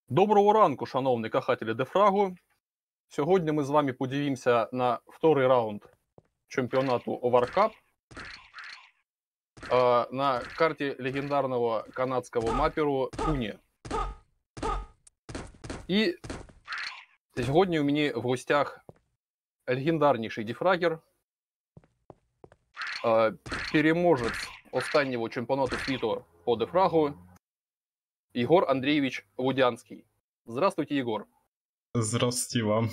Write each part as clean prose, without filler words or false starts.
Доброго ранку, шановні кохателі дефрагу. Сьогодні ми з вами подивимося на второй раунд чемпіонату Overcup на карті легендарного канадського маперу Пуні. І сьогодні у мене в гостях легендарніший дефрагер, переможець останнього чемпіонату світу по дефрагу Егор Андреевич Водянский. Здравствуйте, Егор. Здравствуйте вам.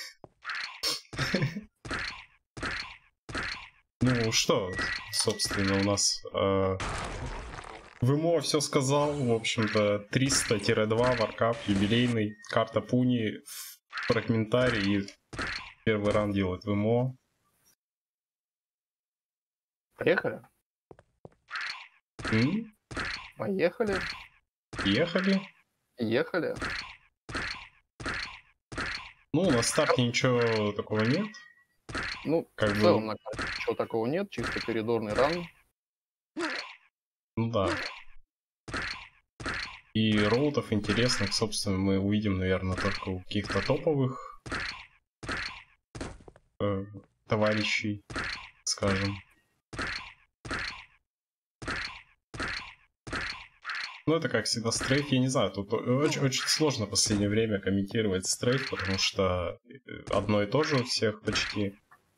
Ну что, собственно, у нас ВМО все сказал. В общем-то, 300-2 варкап, юбилейный, карта Пуни, фрагментарий, первый раунд делает ВМО. Поехали? Поехали. Ехали. Ехали. Ну, на старте ничего такого нет. Ну, как в целом на карте ничего такого нет, чисто коридорный ран. Ну да. И роутов интересных, собственно, мы увидим, наверное, только у каких-то топовых товарищей, скажем. Ну, это, как всегда, стрейф. Я не знаю, тут очень сложно в последнее время комментировать стрейф, потому что одно и то же у всех почти.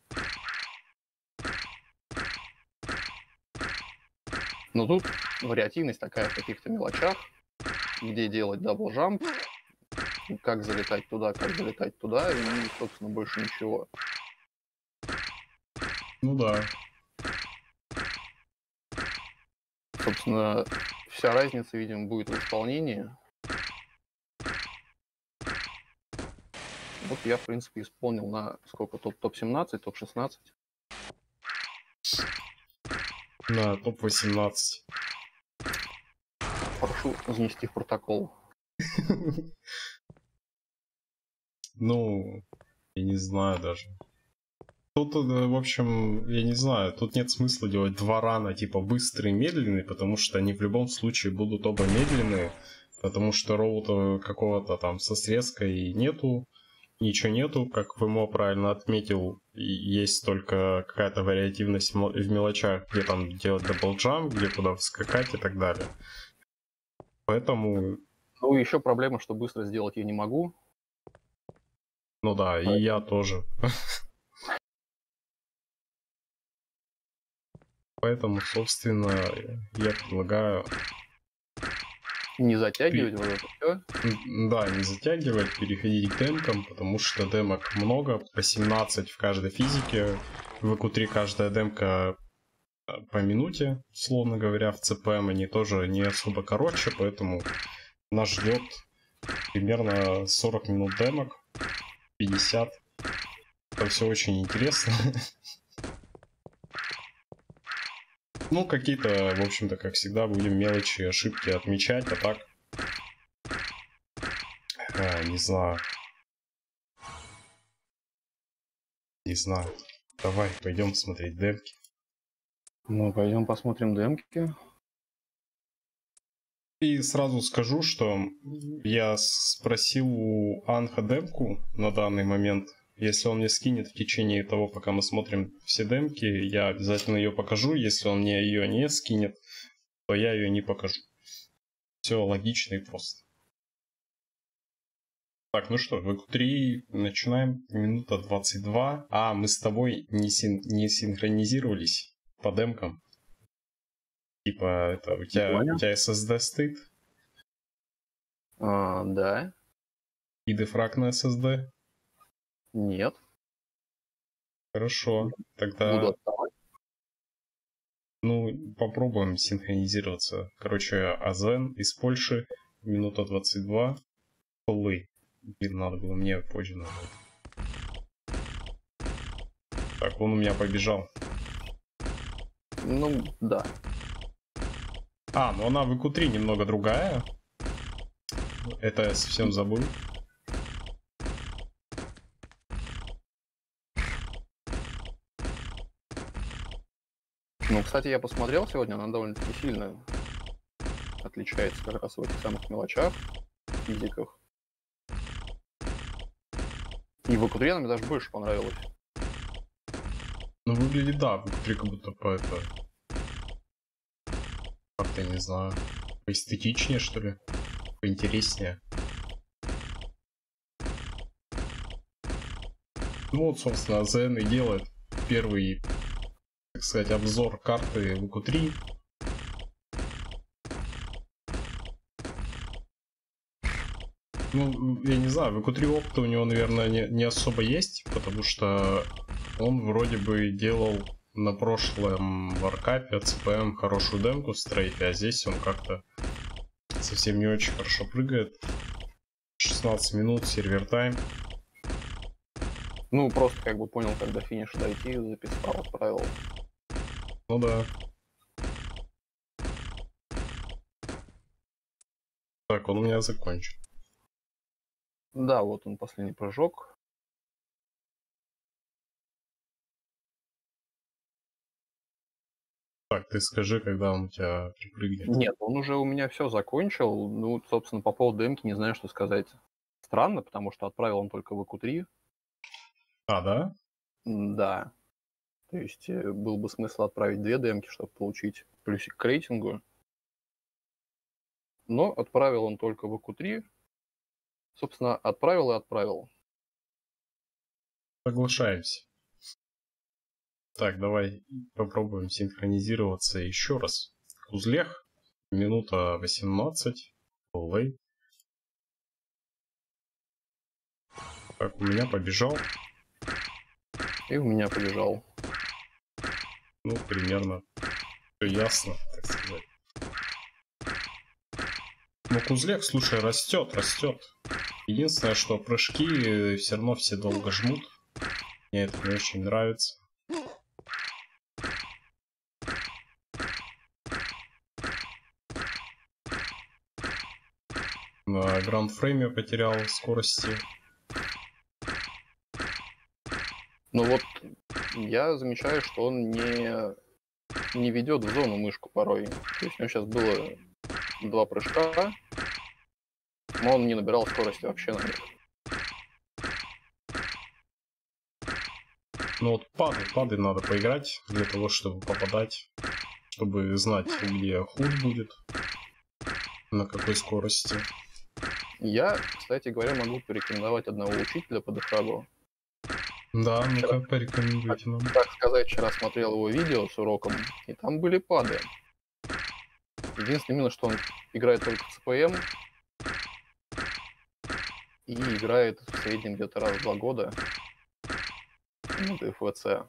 Но тут вариативность такая в каких-то мелочах, где делать даблджамп, как залетать туда, и, собственно, больше ничего. Ну да. Собственно, вся разница, видимо, будет в исполнении. Вот я, в принципе, исполнил на сколько? Топ-17, топ-16? На топ-18. Прошу занести в протокол. Ну, я не знаю даже. Тут, в общем, я не знаю, тут нет смысла делать два рана, типа быстрый и медленный, потому что они в любом случае будут оба медленные, потому что роута какого-то там со срезкой нету, ничего нету, как ВМО правильно отметил, есть только какая-то вариативность в мелочах, где там делать даблджамп, где куда вскакать и так далее. Поэтому... Ну, еще проблема, что быстро сделать я не могу. Ну да, и я тоже. Поэтому, собственно, я предлагаю... Не затягивать вот это все? Да, не затягивать, переходить к демкам, потому что демок много, по 17 в каждой физике. В EQ3 каждая демка по минуте, условно говоря, в ЦПМ они тоже не особо короче, поэтому нас ждет примерно 40 минут демок, 50. Это все очень интересно. Ну, какие-то, в общем-то, как всегда, будем мелочи, ошибки отмечать, а так... не знаю. Не знаю. Давай, пойдем смотреть демки. Ну, пойдем посмотрим демки. И сразу скажу, что я спросил у Анха демку на данный момент. Если он мне скинет в течение того, пока мы смотрим все демки, я обязательно ее покажу. Если он мне ее не скинет, то я ее не покажу. Все логично и просто. Так, ну что, в EQ3 начинаем. Минута 22. А, мы с тобой не синхронизировались по демкам. Типа, это у тебя SSD стоит? Да. И дефраг на SSD? Нет. Хорошо. Тогда... Буду отставать. Ну, попробуем синхронизироваться. Короче, Азен из Польши. Минута 22. Полы. Блин, надо было мне позже нажать. Так, он у меня побежал. Ну, да. А, ну она в EQ3 немного другая. Это я совсем забыл. Ну, кстати, я посмотрел сегодня, она довольно-таки сильно отличается как раз в этих самых мелочах, физиках. И в Акутрене мне даже больше понравилось. Ну, выглядит, да, внутри как будто по это... Как-то, не знаю, поэстетичнее, что ли? Поинтереснее. Ну вот, собственно, АЗН и делает первый, так сказать, обзор карты в ВК-3. Ну, я не знаю, в ВК-3 опыта у него, наверное, не особо есть, потому что он вроде бы делал на прошлом варкапе от ЦПМ хорошую демку в стрейфе, а здесь он как-то совсем не очень хорошо прыгает. 16 минут, сервер тайм. Ну, просто как бы понял, как до финиша дойти, записал, отправил. Ну да. Так, он у меня закончен. Да, вот он, последний прыжок. Так, ты скажи, когда он у тебя припрыгнет. Нет, он уже у меня все закончил. Ну, собственно, по поводу демки не знаю, что сказать. Странно, потому что отправил он только в ВК-3. А, да? Да. То есть был бы смысл отправить 2 демки, чтобы получить плюсик к рейтингу. Но отправил он только в ВК-3. Собственно, отправил и отправил. Соглашаемся. Так, давай попробуем синхронизироваться еще раз. Узлех. Минута 18. Плей. Так, у меня побежал. И у меня побежал. Ну, примерно все ясно, так сказать. Ну, Кузлек, слушай, растет, растет. Единственное, что прыжки все равно все долго жмут. Мне это не очень нравится. На гранд-фрейме потерял скорости. Но вот я замечаю, что он не ведет в зону мышку порой. То есть у него сейчас было 2 прыжка, но он не набирал скорости вообще на них. Ну вот пады надо поиграть для того, чтобы попадать. Чтобы знать, где худ будет. На какой скорости. Я, кстати говоря, могу порекомендовать одного учителя по дефрагу. Да, ну-ка, порекомендуйте нам. Так сказать, вчера смотрел его видео с уроком, и там были пады. Единственное именно, что он играет только в ЦПМ и играет в среднем где-то раз в 2 года на ДФВЦ.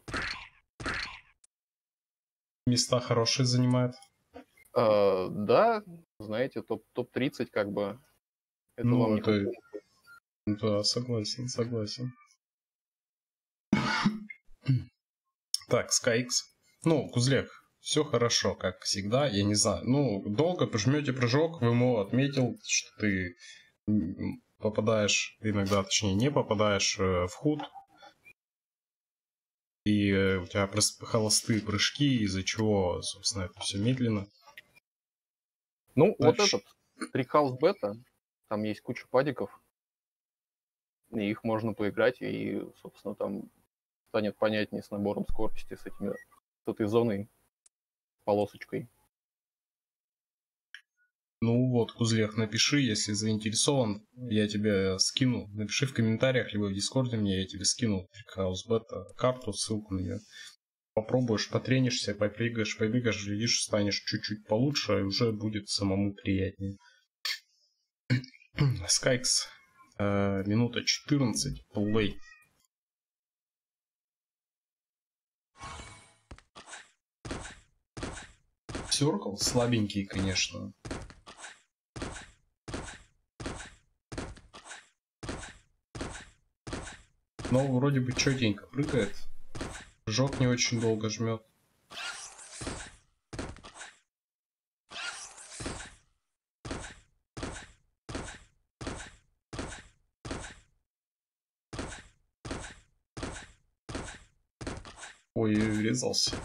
Места хорошие занимает. Да, знаете, топ-30 как бы. Это Ну, вам не это... худо. Да, согласен, согласен. Так, SkyX. Ну, Кузлек, все хорошо, как всегда, я не знаю. Ну, долго пожмете прыжок, ВМО отметил, что ты попадаешь, иногда, точнее, не попадаешь в худ. И у тебя просто холостые прыжки, из-за чего, собственно, это все медленно. Ну, Дальше. вот этот Трикхаус Бета, там есть куча падиков, и их можно поиграть, и, собственно, там станет понятнее с набором скорости, с этой зоной, полосочкой. Ну вот, Кузлех, напиши, если заинтересован, я тебе скину. Напиши в комментариях, либо в Дискорде мне, я тебе скину Трикхаус Бета карту, ссылку на нее. Попробуешь, потренишься, побегаешь, глядишь, станешь чуть-чуть получше, и уже будет самому приятнее. Скайкс, минута 14, плей. Сёркл слабенький, конечно. Но вроде бы четенько прыгает. Прыжок не очень долго жмет. Ой, врезался.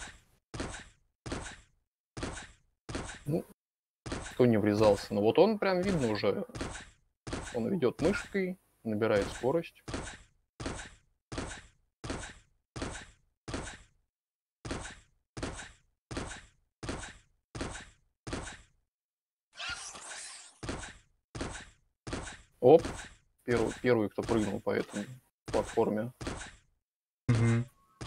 Ну, кто не врезался. Но вот он прям видно уже. Он ведет мышкой, набирает скорость. Оп, первый, кто прыгнул по этой платформе. Угу.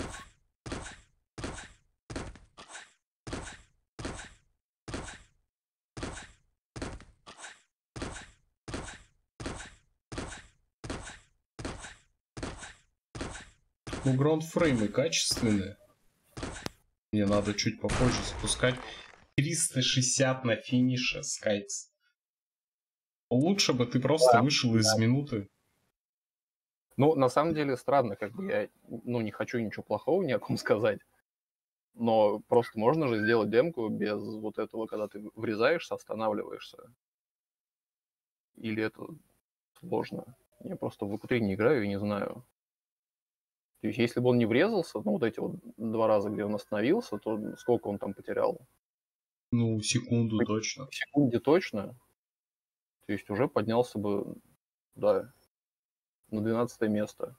Ну, граундфреймы качественные. Мне надо чуть попозже запускать. 360 на финише, Скайкс. Лучше бы ты просто вышел из минуты. Ну, на самом деле, странно, как бы я, не хочу ничего плохого ни о ком сказать. Но просто можно же сделать демку без вот этого, когда ты врезаешься, останавливаешься. Или это сложно? Я просто в ВК3 не играю и не знаю. То есть, если бы он не врезался, вот эти вот 2 раза, где он остановился, то сколько он там потерял? Ну, секунду точно. В секунде точно. То есть уже поднялся бы, да, на 12 место.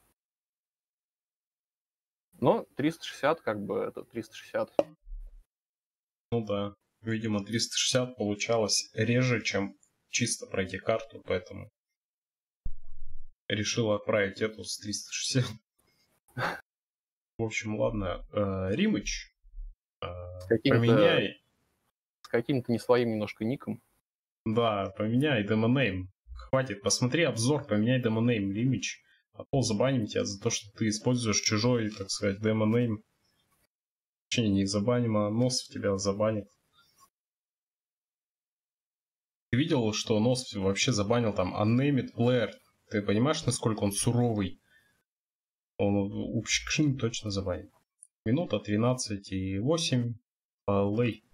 Но 360, как бы, это 360. Ну да. Видимо, 360 получалось реже, чем чисто пройти карту, поэтому решил отправить эту с 360. В общем, ладно. Римыч, поменяй. С каким-то не своим немножко ником. Да, поменяй демонейм. Хватит, посмотри обзор, поменяй демонейм, Римыч. А то забаним тебя за то, что ты используешь чужой, так сказать, демонейм. Вообще не забаним, а Нос тебя забанит. Ты видел, что Нос вообще забанил там Unnamed Player? Ты понимаешь, насколько он суровый? Он Упшкшин точно забанит. Минута 13,8. Лей.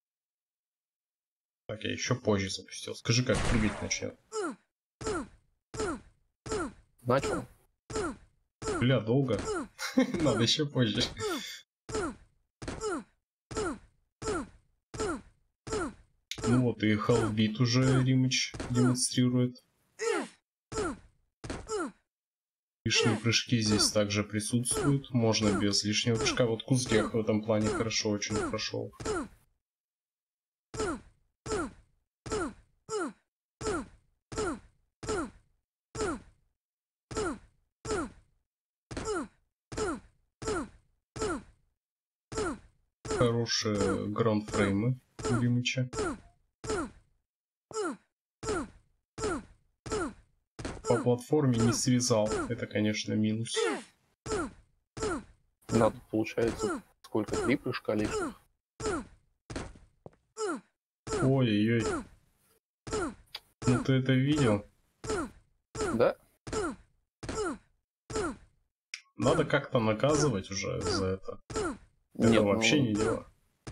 Так, я еще позже запустил. Скажи, как прыгать начнет. Начал. Бля, долго. Надо еще позже. Ну вот и Halfbeat уже Римыч демонстрирует. Лишние прыжки здесь также присутствуют. Можно без лишнего прыжка. Вот Кузгех в этом плане хорошо очень прошел. Хорошие граундфреймы у Римыча. По платформе не связал. Это, конечно, минус. Да, тут получается сколько? 3 прыжка лишних? Ой-ой-ой. Ну ты это видел? Да? Надо как-то наказывать уже за это. Нет, Это вообще не дело.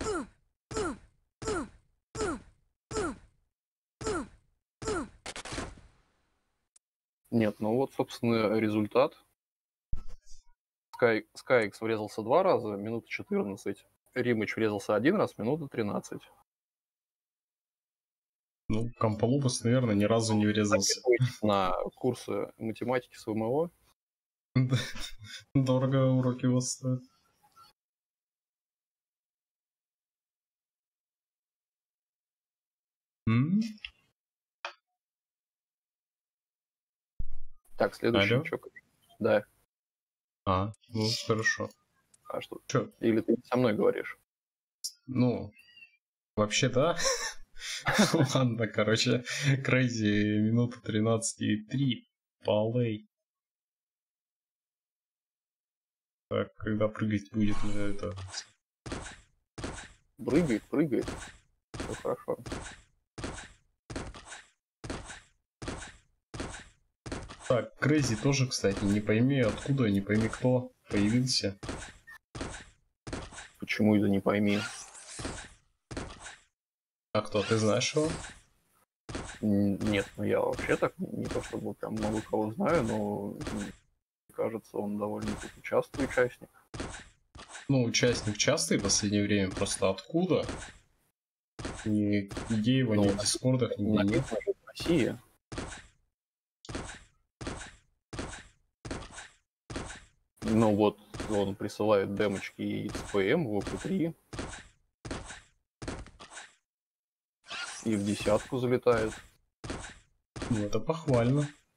Нет, ну вот, собственно, результат. Скайкс врезался 2 раза, минута 14. Римыч врезался 1 раз, минута 13. Ну, Комполубус, наверное, ни разу не врезался. На курсы математики с ВМО. Дорого уроки у вас стоят. Так, следующий. Алло? Чё? Да. Ну хорошо. А что? Чё? Или ты со мной говоришь? Ну, вообще да. Ладно, короче, Крейзи минута 13,3. Полей. Так, когда прыгать будет это... Прыгает. Все хорошо. Так, Крейзи тоже, кстати, не пойми откуда, не пойми кто появился. Почему это не пойми? А кто, ты знаешь его? Нет, ну я вообще так не то чтобы прям много кого знаю, но мне кажется, он довольно-таки частый участник. Ну, участник частый в последнее время, просто откуда? Нигде его, ни в дискордах, нигде нет. В России. Ну вот, он присылает демочки и ЦПМ в ОК3. И в 10 залетает. Ну, это похвально.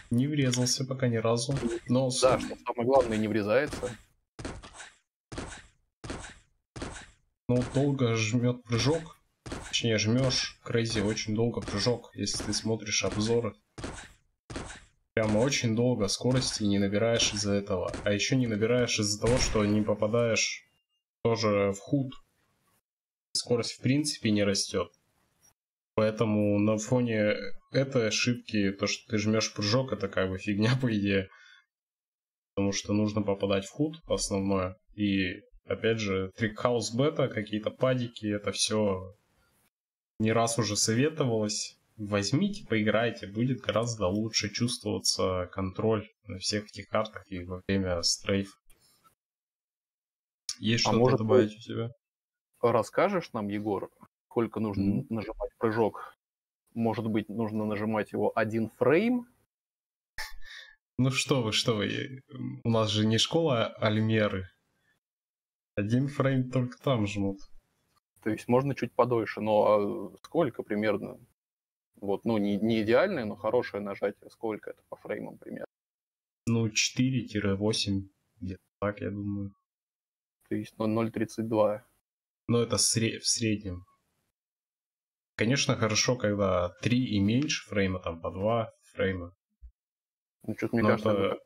Не врезался пока ни разу. Но Да, что самое главное, не врезается. ну, долго жмет прыжок. Точнее, жмешь Crazy очень долго прыжок, если ты смотришь обзоры. Прямо очень долго скорости не набираешь из-за этого. А еще не набираешь из-за того, что не попадаешь тоже в худ. Скорость в принципе не растет. Поэтому на фоне этой ошибки, то, что ты жмешь прыжок, это как бы фигня по идее. Потому что нужно попадать в худ основное. И опять же, трикхаус бета, какие-то падики, это все не раз уже советовалось. Возьмите, поиграйте, будет гораздо лучше чувствоваться контроль на всех этих картах и во время стрейф. Есть А что-то может добавить быть, у тебя? расскажешь нам, Егор, сколько нужно Мгм. нажимать прыжок? Может быть, нужно нажимать его 1 фрейм? Ну что вы, у нас же не школа Альмеры. 1 фрейм только там жмут. То есть можно чуть подольше, но сколько примерно? Вот, ну, не идеальное, но хорошее нажатие. Сколько это по фреймам примерно? Ну, 4-8, где-то так, я думаю. То есть 0,32. Но это в среднем. Конечно, хорошо, когда 3 и меньше фрейма, там по 2 фрейма. Ну, что-то мне Но кажется, это...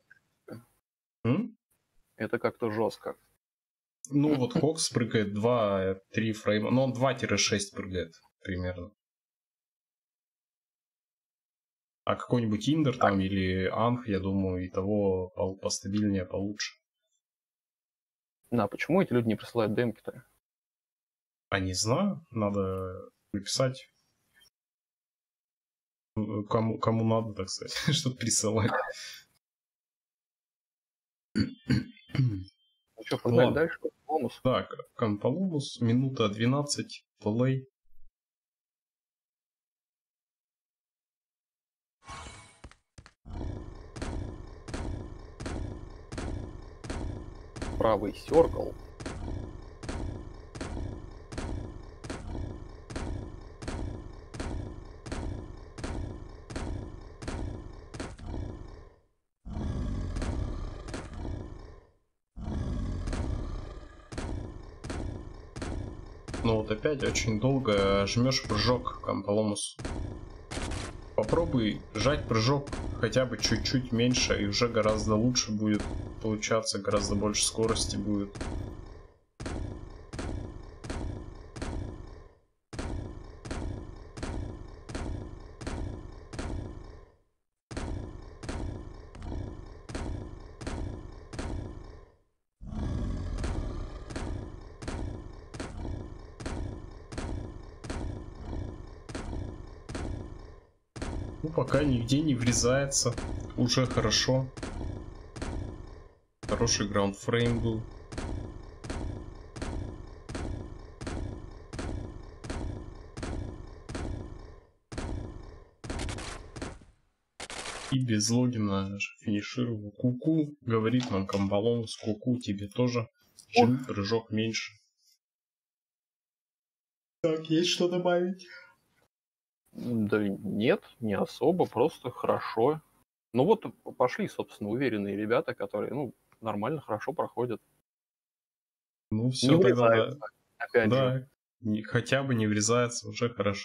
это как-то жестко. Ну, вот Хокс прыгает 2-3 фрейма. Но он 2-6 прыгает примерно. А какой-нибудь Индер там или Анх, я думаю, и того постабильнее, получше. А почему эти люди не присылают демки-то? А не знаю, надо написать. Кому надо, так сказать, чтобы присылали. Ну что, погнали Ладно. дальше? Бонус. Так, Кампалумус, минута 12, плей. Правый серкл. Ну вот опять очень долго жмешь прыжок, Кампалумус. Попробуй жать прыжок хотя бы чуть-чуть меньше, и уже гораздо лучше будет получаться, гораздо больше скорости будет. Ну, пока нигде не врезается. Уже хорошо. Хороший граундфрейм был. И без логина финишировал. Ку-ку, говорит нам Кампалумус. Ку-ку, тебе тоже. Жми прыжок меньше. Так, есть что добавить? Да нет, не особо, просто хорошо. Ну вот пошли, собственно, уверенные ребята, которые, ну, нормально, хорошо проходят. Ну Не все, тогда да. врезаются, опять же. Да, хотя бы не врезается, уже хорошо.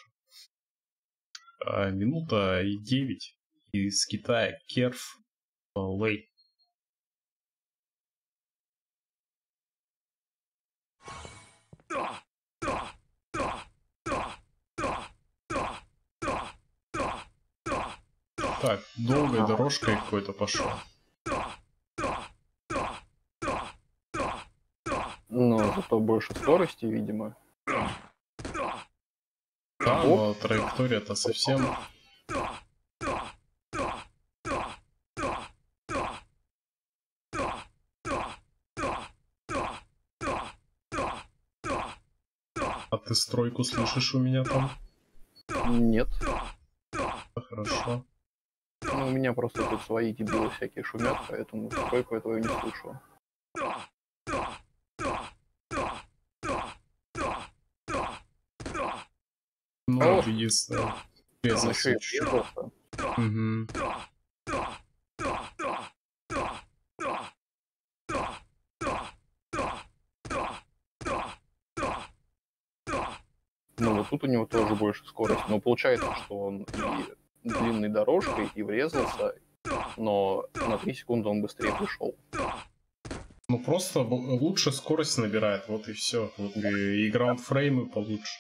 Минута и 9. Из Китая Керф Лей. Так, долгой дорожкой какой-то пошел. Но зато больше скорости, видимо. Да, но траектория-то совсем... А ты стройку слышишь у меня там? Нет. Хорошо. Ну, у меня просто тут свои дебилы всякие шумят, поэтому стройку этого не слышу. Ну, единственное. Он еще и врезался. Угу. тут у него тоже больше скорости. Но получается, что он и длинной дорожкой, и врезался, но на 3 секунды он быстрее пришел. Ну просто лучше скорость набирает, вот и все. Вот и граундфреймы получше.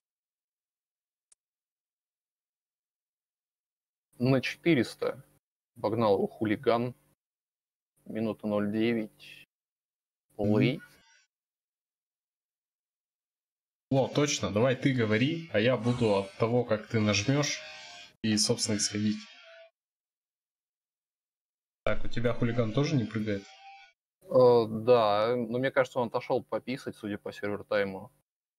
На 400 погнал его хулиган. Минута 0.9. Плей. О, точно, давай ты говори, а я буду от того, как ты нажмешь, и, собственно, исходить. Так, у тебя хулиган тоже не прыгает? Да, но мне кажется, он отошел пописать, судя по сервер-тайму.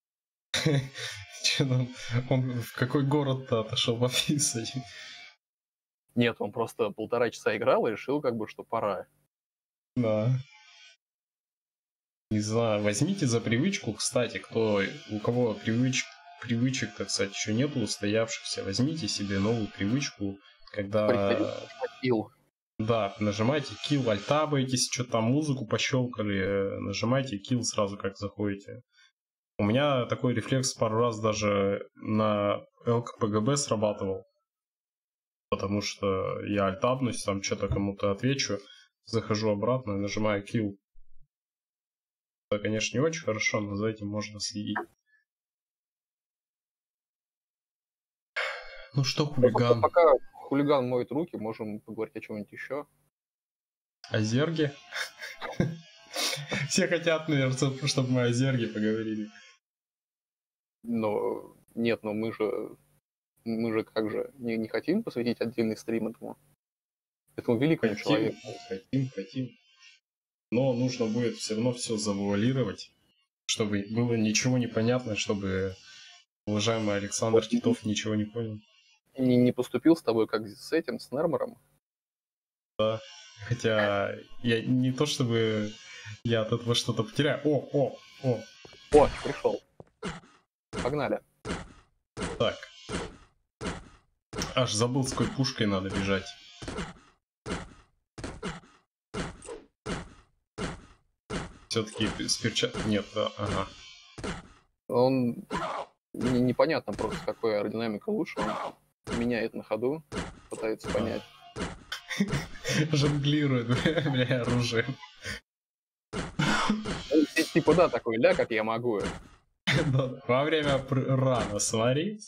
Че там? Он в какой город-то отошел пописать? Нет, он просто 1,5 часа играл и решил, как бы, что пора. Да. Не знаю, возьмите за привычку, кстати, у кого привычек-то, кстати, еще нету устоявшихся, возьмите себе новую привычку, когда... Kill. Да, нажимайте kill, альтабаетесь, что-то там музыку пощелкали, нажимайте kill сразу, как заходите. У меня такой рефлекс пару раз даже на ЛКПГБ срабатывал, потому что я альтабнусь, там что-то кому-то отвечу, захожу обратно и нажимаю kill. Это, конечно, не очень хорошо, но за этим можно следить. Ну что, хулиган? Пока хулиган моет руки, можем поговорить о чем-нибудь еще. О зерге? Все хотят, наверное, чтобы мы о зерге поговорили. Но нет, но мы же как же не хотим посвятить отдельный стрим этому великому человеку. Хотим. Но нужно будет все равно все завуалировать, чтобы было ничего непонятно, чтобы уважаемый Александр Титов ничего не понял. Не поступил с тобой как с этим, с Нермером? Да. Хотя я не то чтобы я от этого что-то потеряю. О, пришел. Погнали. Так. Аж забыл, с какой пушкой надо бежать. Все-таки с перчаткой... Нет, да, ага. Он... Непонятно просто, какой аэродинамика лучше. Он меняет на ходу, пытается понять. Жонглирует, бля, оружием. Типа, да, такой, ля, как я могу. Во время рана, смотри.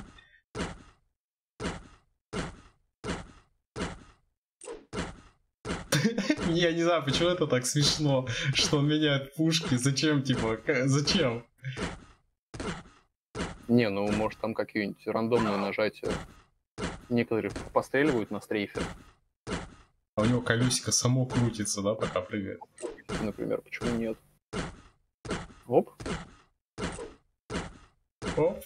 Я не знаю, почему это так смешно, что он меняет пушки. Зачем, типа, зачем? Не, ну, может, там какие-нибудь рандомные нажатия. Некоторые постреливают на стрейфе. А у него колесико само крутится, да, пока прыгает? Например, почему нет? Оп. Оп.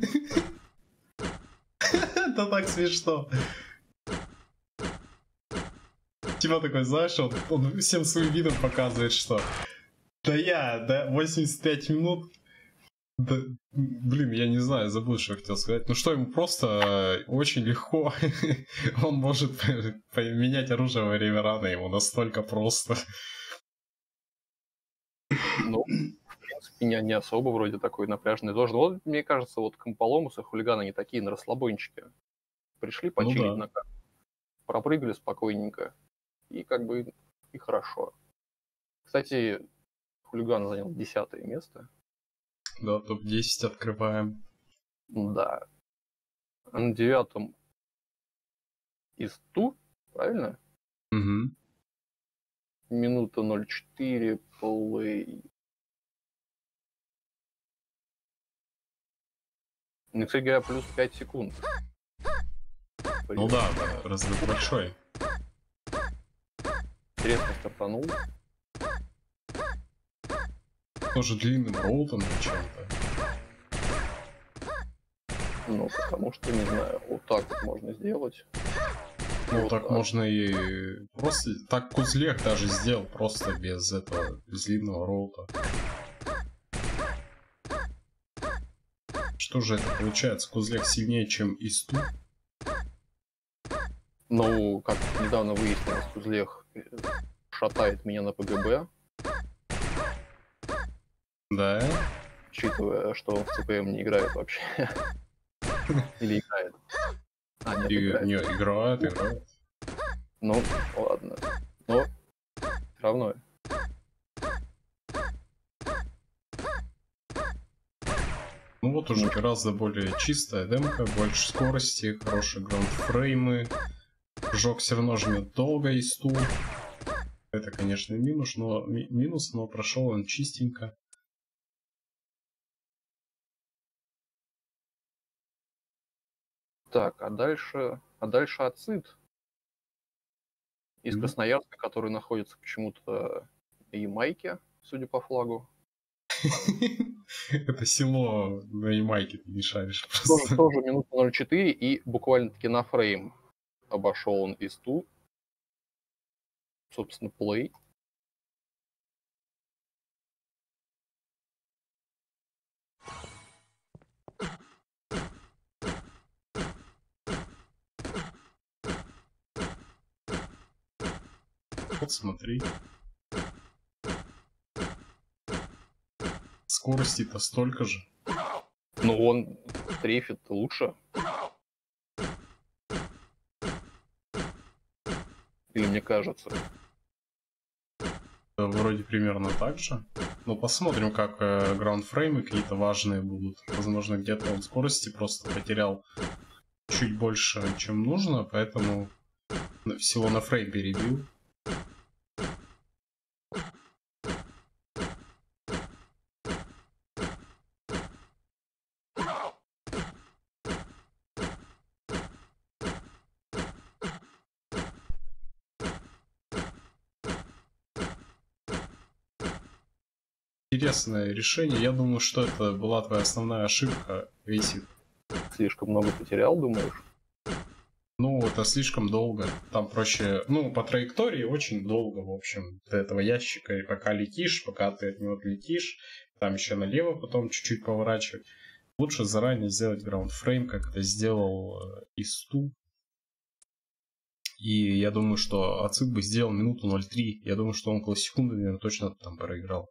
Это так смешно. Типа такой, знаешь, он всем своим видом показывает, что да 85 минут. Да, блин, я не знаю, забыл, что я хотел сказать. Ну что, ему просто очень легко. Он может поменять оружие во время рана, ему настолько просто. Ну, в принципе, не особо вроде такой напряженный должен. Вот, мне кажется, вот Комполомус и хулиганы, они такие на расслабончике. Пришли почилить на карту, пропрыгали спокойненько. И как бы и хорошо. Кстати, хулиган занял 10-е место. Да, топ-10 открываем. Да. На 9-м Исту, правильно? Угу. Минута 0.4, плей. Ну, кстати говоря, плюс 5 секунд. Ну да, разрыв большой. Интересно стартанул. Тоже длинным роутом чем-то. Ну, потому что, не знаю, вот так вот можно сделать. Ну, вот так можно и просто... Так Кузлех даже сделал, просто без этого, без длинного роута. Что же это получается? Кузлех сильнее, чем Исту? Ну, как недавно выяснилось, Кузлех шатает меня на ПГБ. Да? учитывая, что он в ЦПМ не играет вообще. Или играет. А, нет, И, играет. не, играет. Ну, ладно. Но все равно. Ну вот уже гораздо более чистая демка, больше скорости, хорошие граундфреймы. Прыжок все равно жмет долго и стул. Это, конечно, минус, но прошел он чистенько. Так, а дальше Ацид из Красноярска, который находится почему-то на Ямайке, судя по флагу. Это село на Ямайке, ты не шаришь просто. Тоже минута 0.4 и буквально-таки на фрейм обошел он Исту. Собственно, плей. Вот смотри. Скорости-то столько же. Ну, он трефит лучше. Или мне кажется. Вроде примерно так же. Но посмотрим, как граундфреймы какие-то важные будут. Возможно, где-то он скорости просто потерял чуть больше, чем нужно, поэтому всего на фрейм перебил. Интересное решение. Я думаю, что это была твоя основная ошибка, Вейсит. Слишком много потерял, думаешь? Ну, это слишком долго. Там проще... Ну, по траектории очень долго, в общем, до этого ящика. И пока летишь, пока ты от него летишь, там еще налево потом чуть-чуть поворачивать. Лучше заранее сделать граундфрейм, как это сделал Исту. И я думаю, что Ацид бы сделал минуту 0.3. Я думаю, что он около секунды, наверное, точно там проиграл.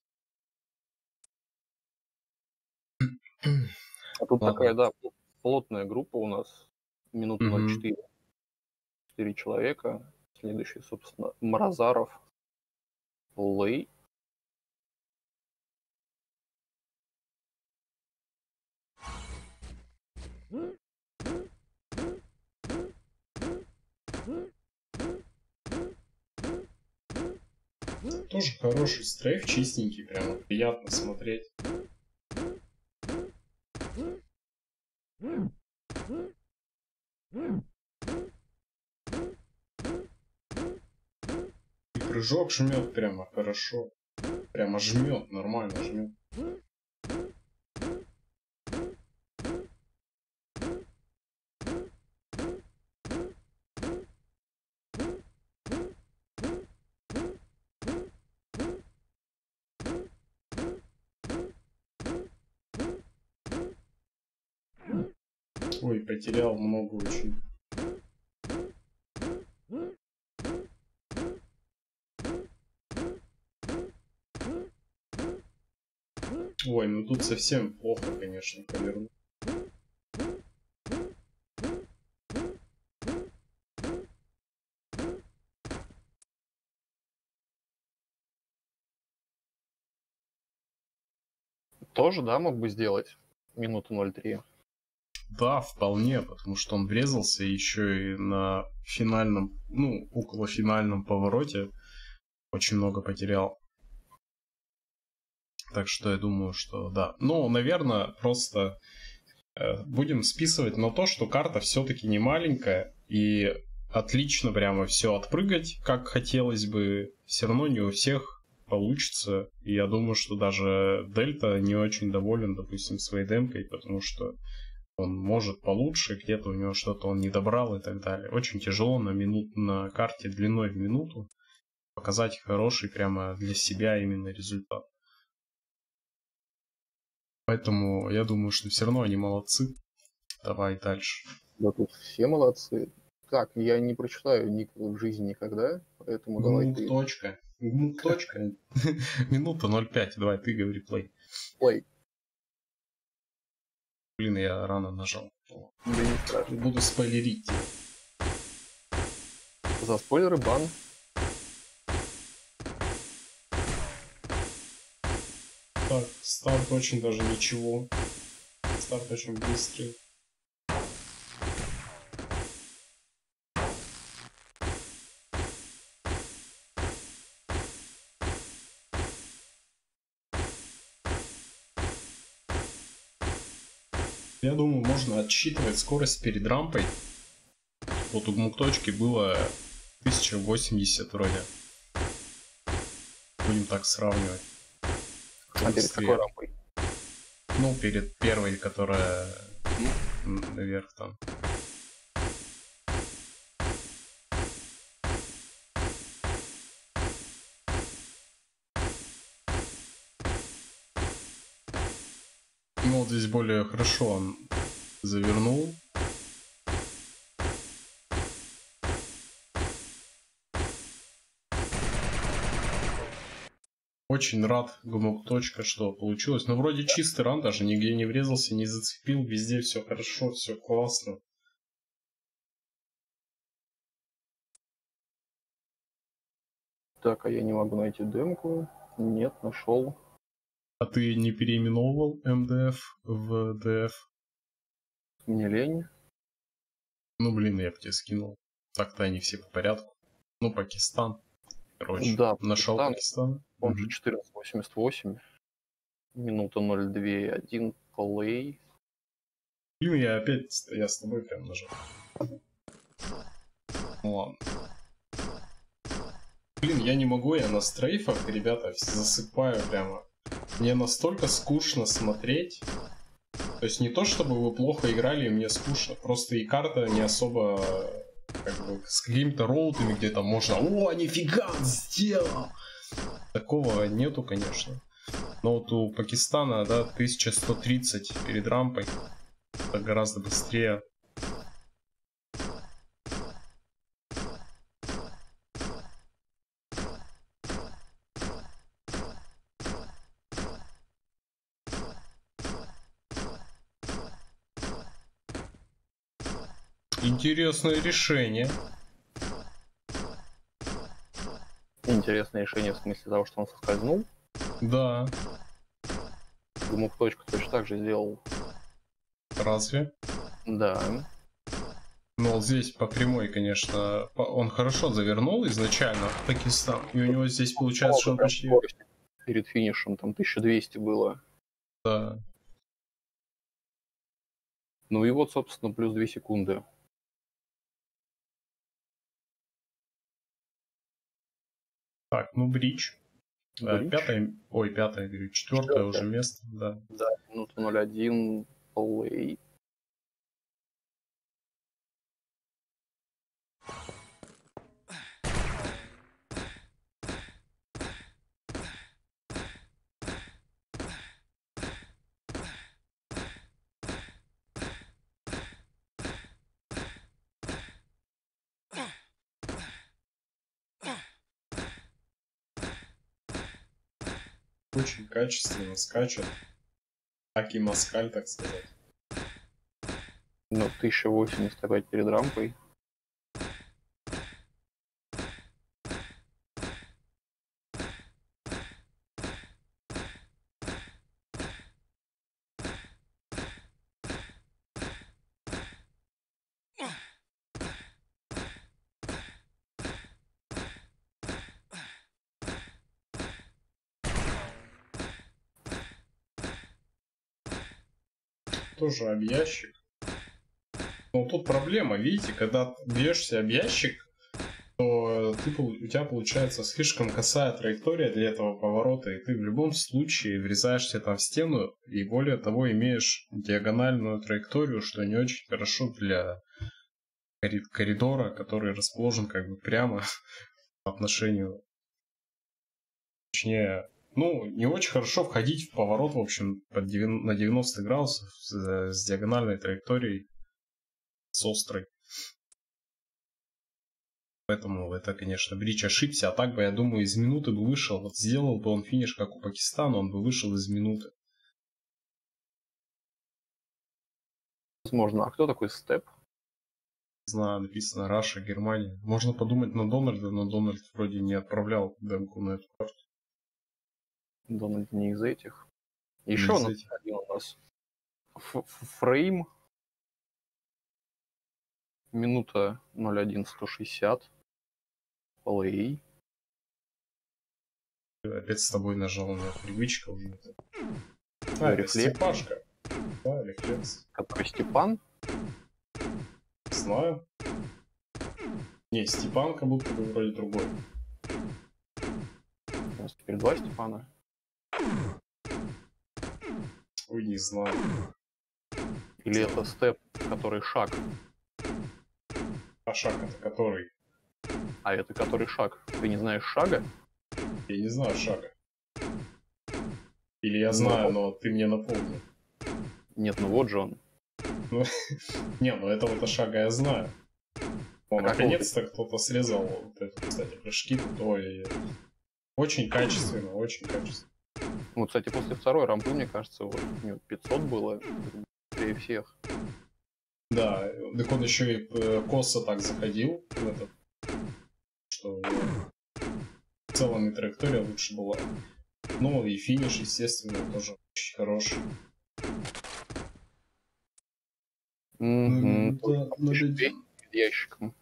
А тут такая, да, плотная группа у нас. Минута 0.4. 4 человека. Следующий, собственно, Мразаров. Лей. Тоже хороший стрейф, чистенький, прямо приятно смотреть. И прыжок жмет прямо хорошо. Прямо жмет, нормально жмет. Ой, потерял много очень. Ой, ну тут совсем плохо, конечно, повернул. Тоже, да, мог бы сделать минуту 0.3. Да, вполне, потому что он врезался еще и на финальном, ну, около финальном повороте очень много потерял. Так что я думаю, что да. Ну, наверное, просто будем списывать на то, что карта все-таки не маленькая и отлично прямо все отпрыгать, как хотелось бы. Все равно не у всех получится. И я думаю, что даже Дельта не очень доволен, допустим, своей демкой, потому что он может получше, где-то у него что-то он не добрал и так далее. Очень тяжело на карте длиной в минуту показать хороший прямо для себя именно результат. Поэтому я думаю, что все равно они молодцы. Давай дальше. Да тут все молодцы. Так, я не прочитаю ник в жизни никогда, поэтому давай ты. Точка. Минута 0.5. Давай, ты говори плей. Плей. Блин, я рано нажал. Да не страшно. Буду спойлерить. За спойлеры бан. Так, старт очень даже ничего. Старт очень быстрый. Я думаю, можно отсчитывать скорость перед рампой. Вот у гмукточки было 1080 вроде. Будем так сравнивать. А перед какой рампой? Ну, перед первой, которая наверх там. Ну, вот здесь более хорошо он завернул. Очень рад, гмукточка, что получилось. Но вроде чистый ран, даже нигде не врезался, не зацепил. Везде все хорошо, все классно. Так, а я не могу найти демку. Нет, нашел. А ты не переименовывал МДФ в ДФ? Мне лень. Ну, блин, я бы тебе скинул. Так-то они все по порядку. Ну, Пакистан. Короче, Да, нашел Пакистан. Он же 14.88. Минута 0.2.1 плей. Блин, я с тобой прям нажал. Ну ладно. Блин, я не могу, я на стрейфах, ребята, засыпаю прямо. Мне настолько скучно смотреть. То есть не то, чтобы вы плохо играли, и мне скучно. Просто и карта не особо, как бы, с какими-то роутами, где там можно «О, нифига, он сделал!» Такого нету, конечно. Но вот у Пакистана, да, 1130 перед рампой. Это гораздо быстрее. Интересное решение. Интересное решение в смысле того, что он соскользнул. Да. Гмукточка точно так же сделал. Разве? Да. Ну, вот здесь по прямой, конечно, он хорошо завернул изначально в Пакистан. И у него здесь получается, что он почти... Перед финишем там 1200 было. Да. Ну и вот, собственно, плюс 2 секунды. Так, ну бридж. Да, пятое, говорю, четвертое уже место, да. Да, минута 0.1 плей. Очень качественно скачет. Так и москаль, так сказать. Ну, 1080 опять перед рампой. Тоже об ящик. Но тут проблема, видите, когда бьешься об ящик, то у тебя получается слишком косая траектория для этого поворота, и ты в любом случае врезаешься там в стену, и более того имеешь диагональную траекторию, что не очень хорошо для коридора, который расположен как бы прямо по отношению, точнее, ну, не очень хорошо входить в поворот, в общем, на 90 градусов с диагональной траекторией, с острой. Поэтому это, конечно, бридж ошибся. А так бы, я думаю, из минуты бы вышел. Вот сделал бы он финиш, как у Пакистана, он бы вышел из минуты. Возможно. А кто такой Степ? Не знаю, написано Раша, Германия. Можно подумать на Дональда, но Дональд вроде не отправлял демку на эту карту. Дональд не из этих. Не Еще из этих. один у нас. Фрейм. Минута 01:160. Плей. Опять с тобой нажал, у меня привычка уже. А, это Рефлекс. Степашка. Да, рефлекс. Который Степан. Знаю. Не, Степан как будто бы вроде другой. У нас теперь два Степана. Ой, не знаю. Или это Степ, который шаг. А шаг это который? А это который шаг. Ты не знаешь шага? Я не знаю шага. Или я знаю, но ты мне напомни. Нет, ну вот же он. Не, ну этого-то шага я знаю. О, А наконец-то кто-то срезал вот это, кстати, прыжки. Ой, очень качественно, очень качественно. Ну, кстати, после второй рампы, мне кажется, вот 500 было быстрее всех. Да, так он еще и косо так заходил в этот, что у него в целом и траектория лучше была. Ну и финиш, естественно, тоже очень хороший. Ящиком.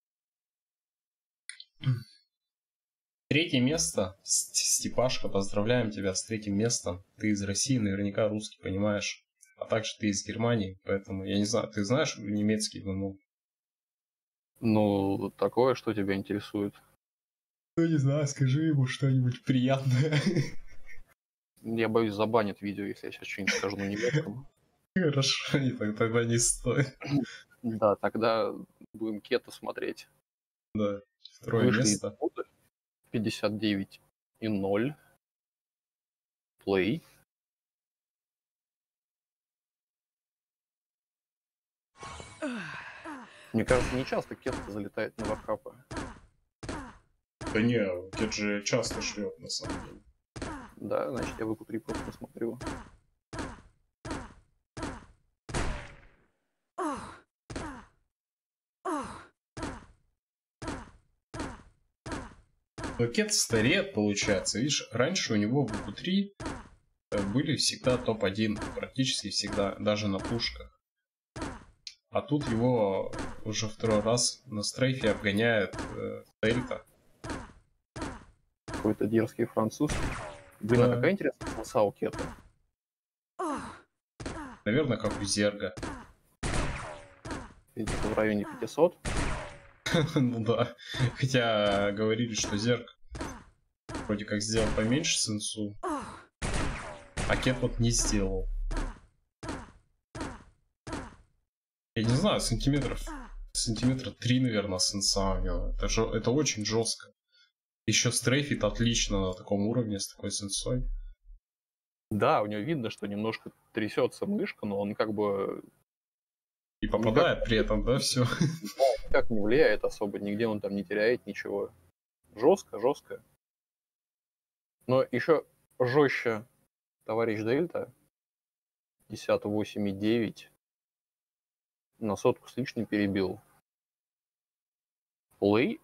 Третье место. Степашка, поздравляем тебя с третьим местом. Ты из России, наверняка русский понимаешь. А также ты из Германии, поэтому я не знаю, ты знаешь немецкий ВНУ? Ну, такое, что тебя интересует? Ну, не знаю, скажи ему что-нибудь приятное. Я боюсь, забанит видео, если я сейчас что-нибудь скажу на немецком. Хорошо, тогда не стоит. Да, тогда будем Кета смотреть. Да, второе место. 59:0. Плей. Мне кажется, не часто Кет залетает на вархапы. Да не, Кет же часто шлет, на самом деле. Да, значит, я в 3 просто посмотрю. Но Кет стареет, получается. Видишь, раньше у него в ВК3 были всегда топ-1, практически всегда, даже на пушках. А тут его уже второй раз на стрейфе обгоняет Дельта. Какой-то дерзкий француз. Блин, Да. а какая интересная полоса у Кета? Наверное, как у Зерга. Где-то в районе 500. Ну да. Хотя говорили, что Зерг вроде как сделал поменьше сенсу. А Кет вот не сделал. Я не знаю, сантиметра 3, наверное, сенса у него. Это очень жестко. Еще стрейфит отлично на таком уровне, с такой сенсой. Да, у него видно, что немножко трясется мышка, но он как бы... И попадает при этом, да, все. Да, никак не влияет особо, нигде он там не теряет ничего. Жестко, жестко. Но еще жестче товарищ Дельта. 58,9. На сотку с лишним перебил. Плей.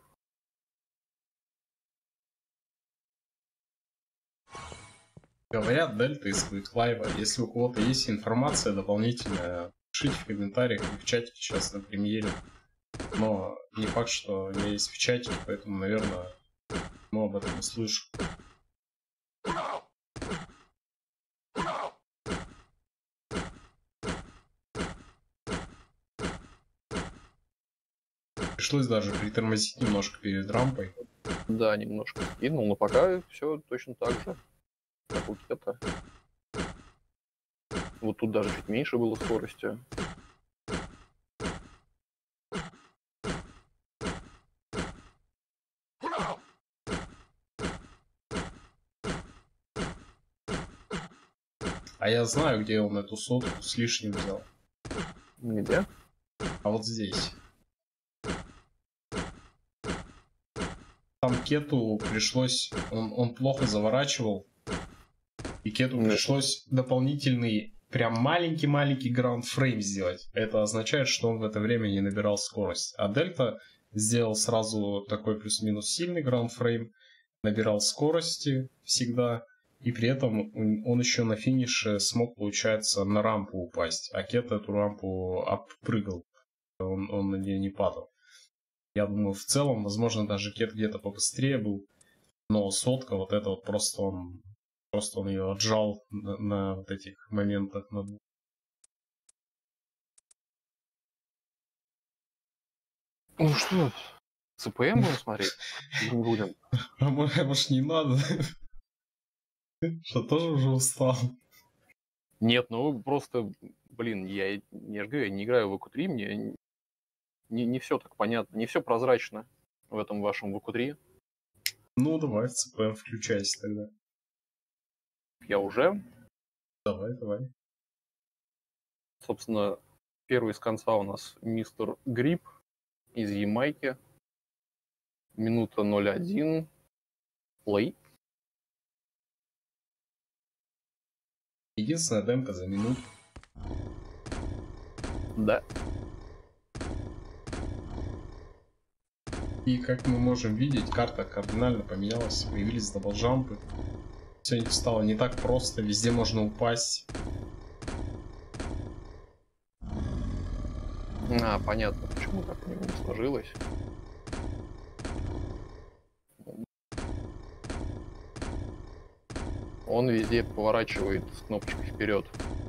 Говорят, Дельта из Квиклайва. Если у кого-то есть информация дополнительная, пишите в комментариях или в чате сейчас на премьере. Но не факт, что у меня есть в чате, поэтому, наверное, мы об этом услышим. Пришлось даже притормозить немножко перед рампой. Да, немножко скинул, но пока все точно так же, как у Кета. Вот тут даже чуть меньше было скорости. А я знаю, где он эту сотку с лишним взял. Где? А вот здесь. Там Кету пришлось... Он плохо заворачивал. И Кету пришлось дополнительный прям маленький-маленький граундфрейм сделать. Это означает, что он в это время не набирал скорость. А Дельта сделал сразу такой плюс-минус сильный граундфрейм, набирал скорости всегда, и при этом он еще на финише смог, получается, на рампу упасть. А Кет эту рампу обпрыгал, он на нее не падал. Я думаю, в целом, возможно, даже Кет где-то побыстрее был, но сотка вот это вот просто он ее отжал на вот этих моментах. Ну что, ЦПМ будем смотреть? Или не будем? А может не надо? Что, тоже уже устал? Нет, ну просто, блин, я же говорю, я не играю в ВК-3, мне не все так понятно, не все прозрачно в этом вашем ВК-3. Ну, давай в ЦПМ включайся тогда. Я уже. Давай. Собственно, первый с конца у нас мистер Гриб из Ямайки. Минута 0:1. Плей. Единственная демка за минуту. Да. И как мы можем видеть, карта кардинально поменялась, появились даблджампы. Все стало не так просто, везде можно упасть. Понятно, почему так у него не сложилось. Он везде поворачивает с кнопочкой вперед.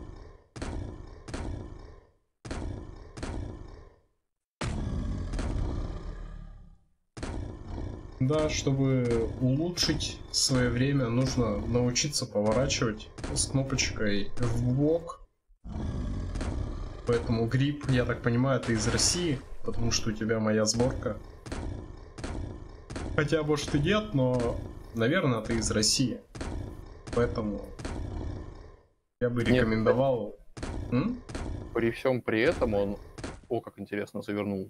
Да, чтобы улучшить свое время, нужно научиться поворачивать с кнопочкой в бок. Поэтому Гриб, я так понимаю, ты из России, потому что у тебя моя сборка. Хотя, может, и нет, но, наверное, ты из России. Поэтому я бы рекомендовал... При всем при этом он... О, как интересно завернул.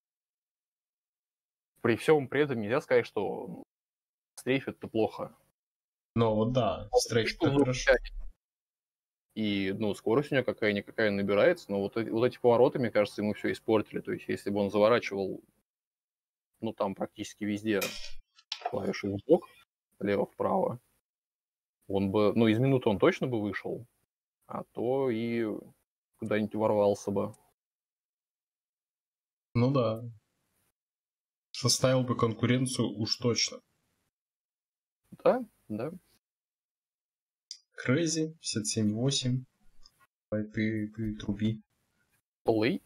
При всем при этом нельзя сказать, что стрейфит-то плохо. Но вот да, стрейфит-то хорошо. И, скорость у него какая-никакая набирается, но вот эти повороты, мне кажется, ему все испортили. То есть, если бы он заворачивал, там практически везде клавиши в бок, влево-вправо, он бы, из минуты он точно бы вышел, а то и куда-нибудь ворвался бы. Ну да. Составил бы конкуренцию уж точно. Да. Crazy, 57.8. Ты труби. Плей.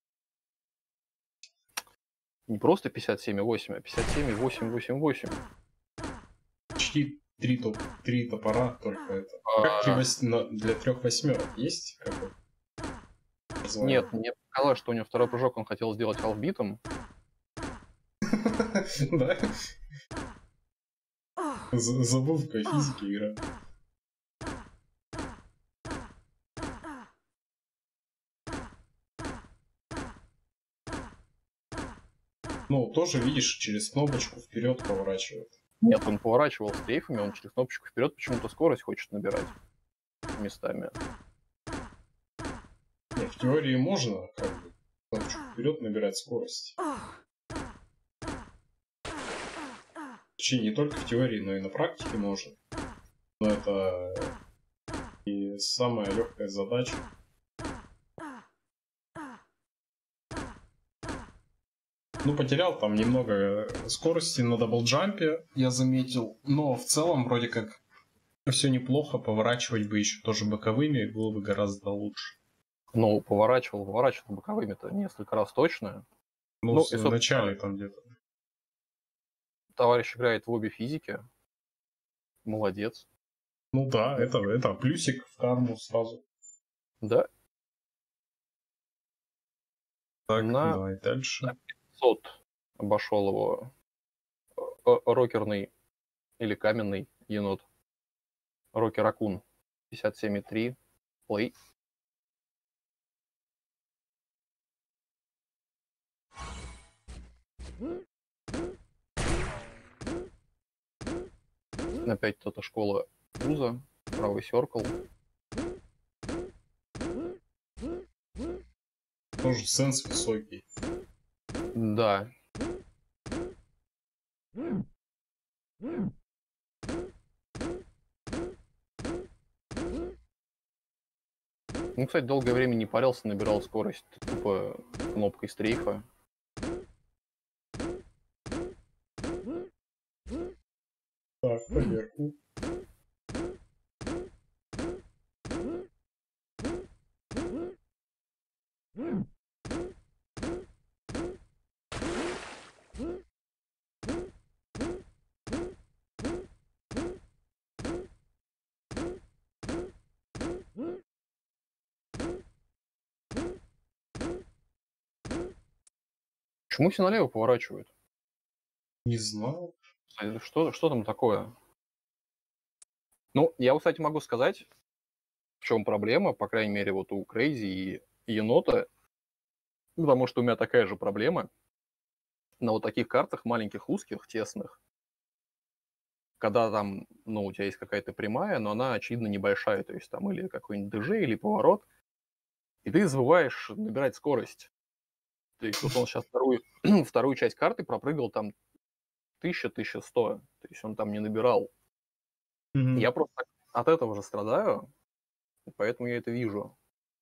Не просто 57.8, а 57.888. Почти три топора, только это. Как для 3 восьмерок есть какой? Нет, мне показалось, что у него второй прыжок он хотел сделать халфбитом. Да? Забывка физики игра. Тоже, видишь, через кнопочку вперед поворачивает. Нет, он поворачивал стрейфами, он через кнопочку вперед почему-то скорость хочет набирать местами. Не, в теории можно кнопочку вперед набирать скорость. Точнее, не только в теории, но и на практике можно. Но это и самая легкая задача. Потерял там немного скорости на даблджампе, я заметил. Но в целом вроде как все неплохо. Поворачивать бы еще тоже боковыми было бы гораздо лучше. Поворачивал боковыми-то несколько раз точно. В начале там где-то. Товарищ играет в обе физики. Молодец. Да, это плюсик в карму сразу. Да. Так, давай дальше. На 500 обошел его рокерный или каменный енот. Рокер Ракун. 57.3. Плей. Опять кто-то школа Уза. Правый серкл. тоже сенс высокий. Да. Ну, кстати, долгое время не парился, набирал скорость тупо кнопкой стрейфа. Так, поверху. Почему все налево поворачивают? Не знаю. Что там такое? Ну, я, кстати, могу сказать, в чем проблема, по крайней мере, вот у Крейзи и Енота, потому что у меня такая же проблема на вот таких картах маленьких, узких, тесных, когда там, ну, у тебя есть какая-то прямая, но она, очевидно, небольшая, то есть там или какой-нибудь ДЖ, или поворот, и ты забываешь набирать скорость. То есть вот он сейчас вторую часть карты пропрыгал там 1000-1100, то есть он там не набирал. Я просто от этого же страдаю, поэтому я это вижу.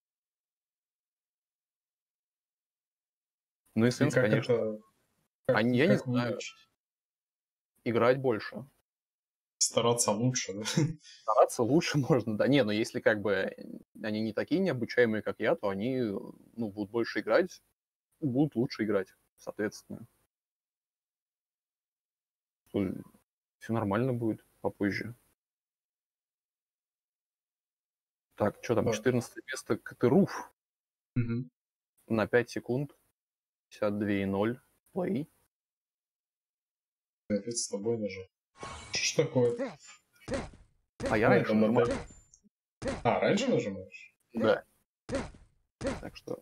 Ну и сенс, как конечно, это... я не как знаю, вылечить? играть больше. Стараться лучше, да? Стараться лучше можно, да не, но если как бы они не такие необучаемые, как я, то они, ну, будут больше играть, будут лучше играть, соответственно. Все нормально будет попозже. Так, что там, Да. 14 место Катыруф Мгм. на 5 секунд, 52,0, плей. Опять с тобой даже. Что ж такое? А я раньше это на нажимал. раньше нажимаешь? Да. Так что...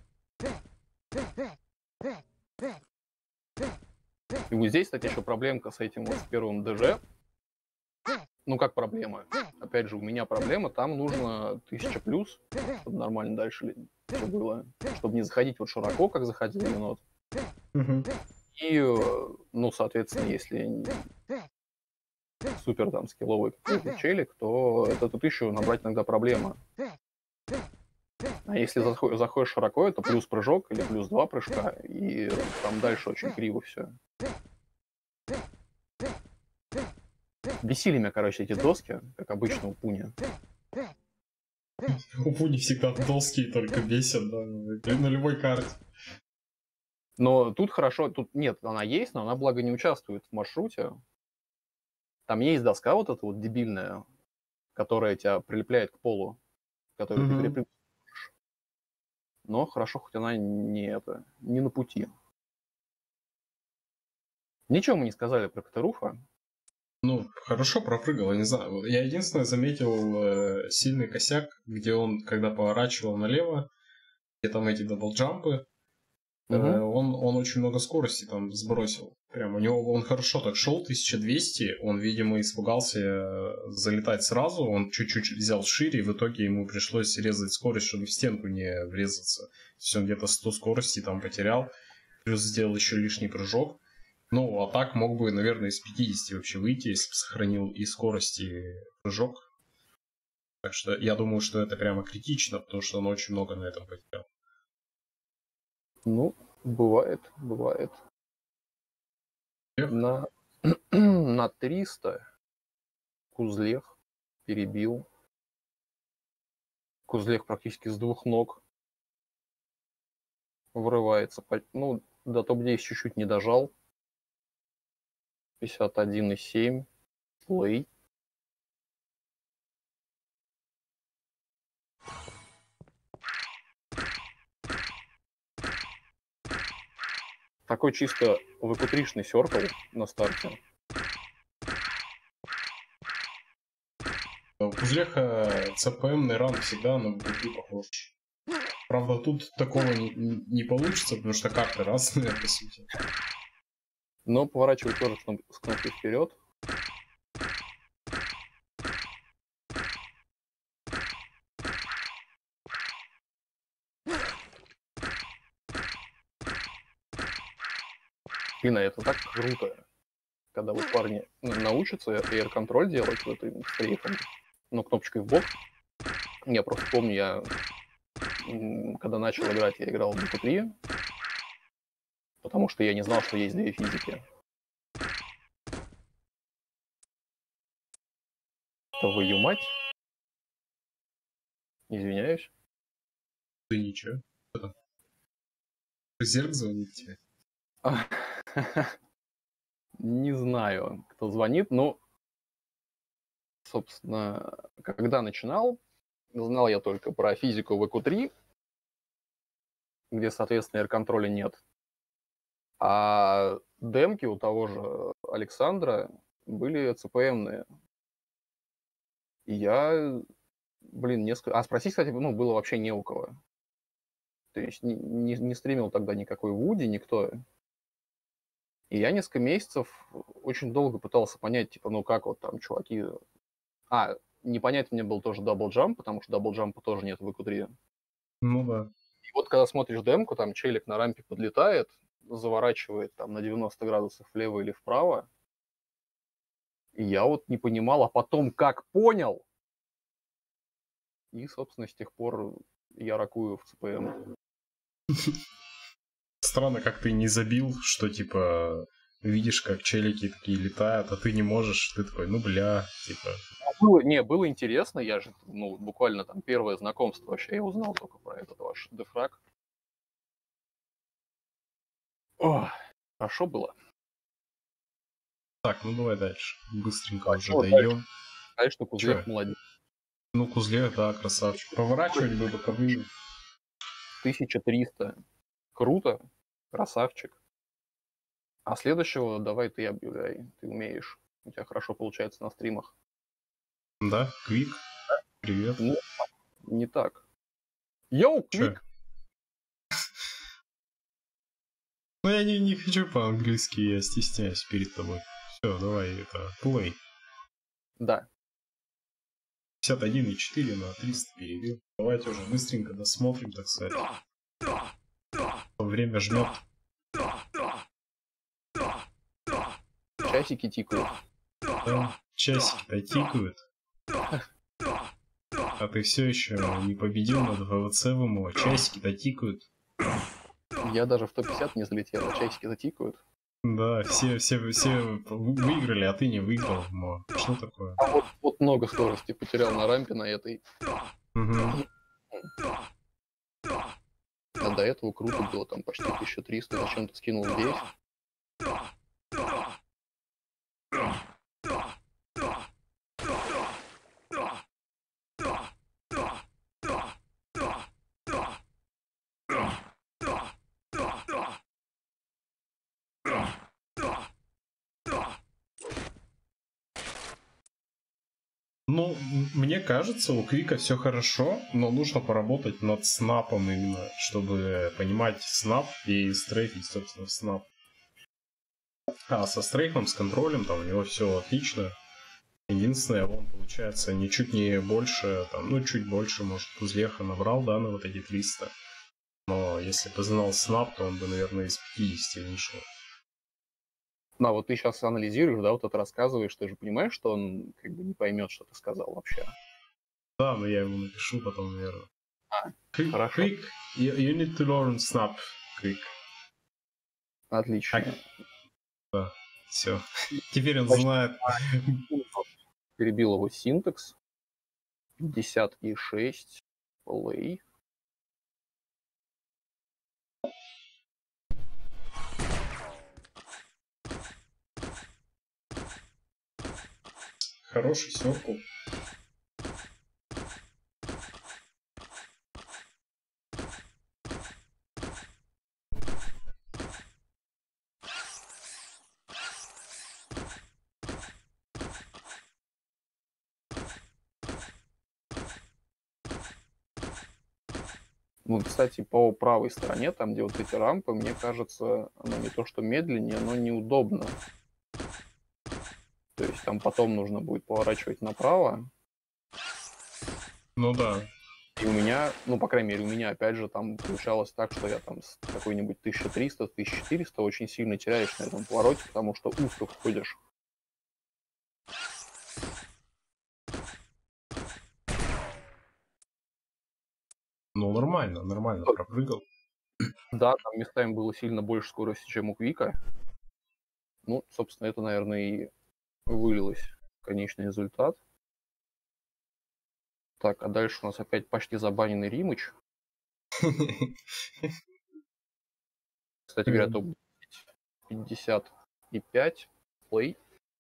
И вот здесь, кстати, еще проблемка с этим вот с первым ДЖ. Ну, как проблема? Опять же, у меня проблема, там нужно 1000 плюс, чтобы нормально дальше все было. Чтобы не заходить вот широко, как заходил Енот. Мгм. И, ну, соответственно, если супер там скилловый какой-то челик, то эту 1000 набрать иногда проблема. А если заходишь широко, это плюс прыжок или плюс 2 прыжка, и там дальше очень криво все. Бесили меня, короче, эти доски, как обычно у Пуни. У Пуни всегда доски только бесят, да, на любой карте. Но тут хорошо, тут нет, она есть, но она, благо, не участвует в маршруте. Там есть доска вот эта вот дебильная, которая тебя прилепляет к полу, которую ты перепрыгнешь. Но хорошо, хоть она не на пути. Ничего мы не сказали про Катаруфа. Ну, хорошо пропрыгал, я не знаю. Я единственное заметил сильный косяк, где он, когда поворачивал налево, где там эти даблджампы, он очень много скорости там сбросил. Прям у него он хорошо так шел, 1200, он, видимо, испугался залетать сразу, он чуть-чуть взял шире, и в итоге ему пришлось резать скорость, чтобы в стенку не врезаться. То есть он где-то 100 скорости там потерял, плюс сделал еще лишний прыжок. Ну, а так мог бы, наверное, из 50 вообще выйти, если бы сохранил и скорость, и прыжок. Так что я думаю, что это прямо критично, потому что он очень много на этом потерял. Ну, бывает. На 300 Кузлех перебил. Кузлех практически с двух ног врывается. Ну, до топ-10 чуть-чуть не дожал. 51,7. Плей. Такой чисто выкутришный серкл на старте. У Кузлеха ЦПМный ранг всегда на ВК похож. Правда, тут такого не получится, потому что карты разные, по сути. Но поворачивать тоже с кнопкой вперед. Блин, а это так круто, когда вот парни научатся AR-контроль делать в этой стрейфом, ну, кнопочкой в бок. Я просто помню, я когда начал играть, я играл в Doom 3, потому что я не знал, что есть две физики. Твою мать. Извиняюсь. Да ничего. Зерк звонит тебе? Не знаю, кто звонит, но, собственно, когда начинал, знал я только про физику в EQ3, где, соответственно, AR-контроля нет. А демки у того же Александра были CPM-ные. И я, несколько... А спросить, кстати, было вообще не у кого. То есть не стримил тогда никакой Вуди, никто. И я несколько месяцев очень долго пытался понять, типа, как вот там чуваки... непонятно мне был тоже Double Jump, потому что Double Jump тоже нет в EQ3. Ну да. И вот когда смотришь демку, там челик на рампе подлетает, заворачивает там на 90 градусов влево или вправо. И я вот не понимал, а потом как понял. И, собственно, с тех пор я ракую в CPM. Странно, как ты не забил, что, типа, видишь, как челики такие летают, а ты не можешь, ты такой, типа... Было интересно, я же, буквально там первое знакомство вообще, я узнал только про этот ваш дефраг. Хорошо было. Так, давай дальше. Быстренько уже дойдем. Знаешь, что Кузлев молодец. Кузлев, да, красавчик. Поворачивать бы боковые. 1300. Круто. Красавчик. А следующего давай ты объявляй. Ты умеешь. У тебя хорошо получается на стримах. Да, Квик. Привет. Не так. Йоу, Квик! Я не хочу по-английски, я стесняюсь перед тобой. Все, давай, play. Да. 51,4 на 300 перебил. Давайте уже быстренько досмотрим, так сказать. Время жмет. Часики тикают. Да, часики-то тикают. А ты все еще не победил над ВВЦ ВМО. Часики-то тикают. Я даже в топ-50 не залетел, а часики-то тикают. Да, все выиграли, а ты не выиграл. Что такое? А вот много скорости потерял на рампе на этой. Угу. А до этого круто было, там почти 1300, зачем-то скинул здесь. Мне кажется, у Квика все хорошо, но нужно поработать над снапом именно, чтобы понимать снап и стрейфить, собственно, в снап. А со стрейфом, с контролем, там у него все отлично. Единственное, он, получается, ничуть не больше, чуть больше, может, Кузлеха набрал, да, на вот эти 300. Но если бы знал снап, то он бы, наверное, из 50 вышел. Вот ты сейчас анализируешь, да, вот это рассказываешь, ты же понимаешь, что он как бы не поймет, что ты сказал вообще. Да, но я ему напишу потом, наверное. Хорошо. Quick, you need to learn snap, Quick. Отлично. Да, все. Теперь он знает. Перебил его синтекс. 56. Play. Хороший серкл. Кстати, по правой стороне, там, где вот эти рампы, мне кажется, оно не то что медленнее, но неудобно. То есть там потом нужно будет поворачивать направо. Да. И у меня, ну, по крайней мере, у меня, опять же, там получалось так, что я там с какой-нибудь 1300-1400 очень сильно теряешь на этом повороте, потому что узко входишь. Ну, нормально, нормально пропрыгал. Да, там местами было сильно больше скорости, чем у Квика. Ну, собственно, это, наверное, и вылилось в конечный результат. Так, а дальше у нас опять почти забаненный Римыч. Кстати говоря, топ 55 плей.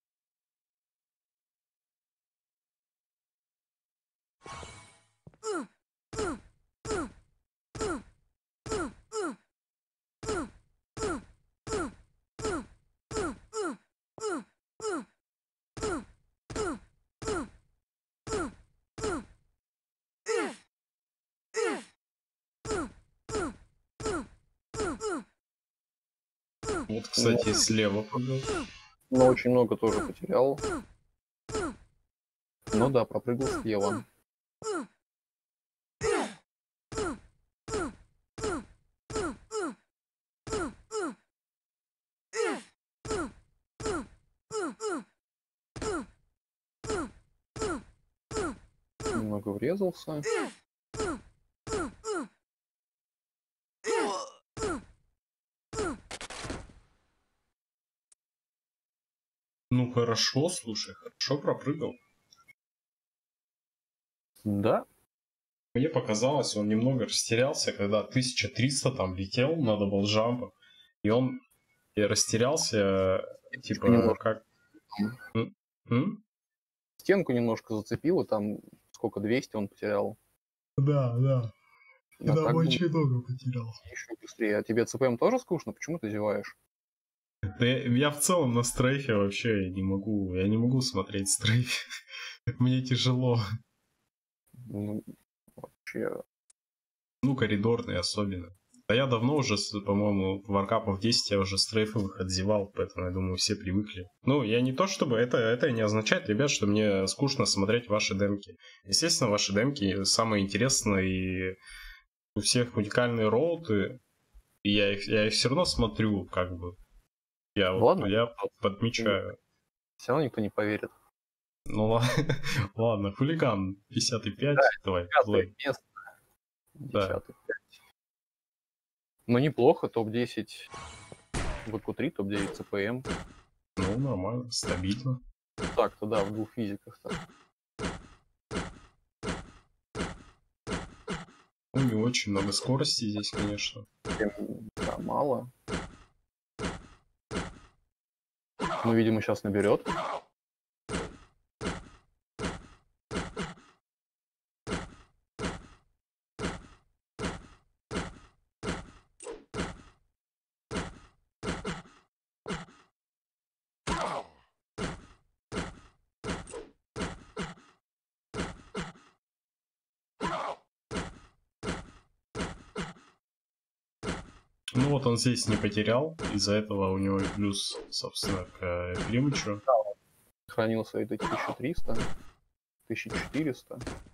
Вот, кстати, слева прыгал. Но очень много тоже потерял. Ну да, пропрыгал слева. Немного врезался. Ну хорошо, слушай, хорошо пропрыгал. Да. Мне показалось, он немного растерялся, когда 1300 там летел на даблджампах, и он растерялся, типа, немножко. как... Стенку немножко зацепило, там сколько, 200 он потерял. Да, да. А Я так там было очень много потерял. еще быстрее. А тебе ЦПМ тоже скучно? Почему ты зеваешь? Да я в целом на стрейфе вообще я не могу смотреть стрейф. Мне тяжело. Ну, вообще. Ну, коридорный особенно. А я давно уже, по-моему, в варкапов 10 я уже стрейфовых отзевал, поэтому, я думаю, все привыкли. Ну, я не то чтобы... Это не означает, ребят, что мне скучно смотреть ваши демки. Естественно, ваши демки самые интересные, и у всех уникальные роуты, и я их все равно смотрю, как бы. Я подмечаю. Все равно никто не поверит. Ну ладно, хулиган 55, да, давай, плей. Место. 10-5. Да. Ну, неплохо, топ-10 ВК3, топ-9 ЦПМ. Ну, нормально, стабильно. Так-то, да, в двух физиках-то. Ну, не очень много скорости здесь, конечно. Да, мало. Ну, видимо, сейчас наберет. Ну вот он здесь не потерял, из-за этого у него и плюс, собственно, к Климычу. Да, он хранил свои 1300, 1400.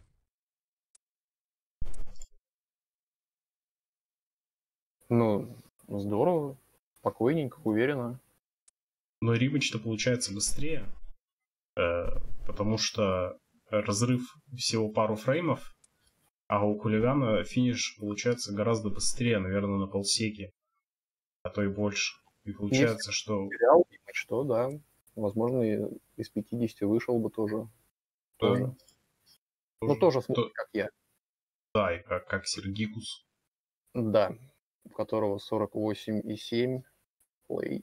Ну, здорово, спокойненько, уверенно. Но Римыч-то получается быстрее, потому что разрыв всего пару фреймов, а у хулигана финиш получается гораздо быстрее, наверное, на полсеки, а то и больше. И получается, если что... Что, да, возможно, из 50 вышел бы тоже. Да. Ну, тоже смотри, как я. Да, и как Сергикус. Да, у которого 48,7 плей.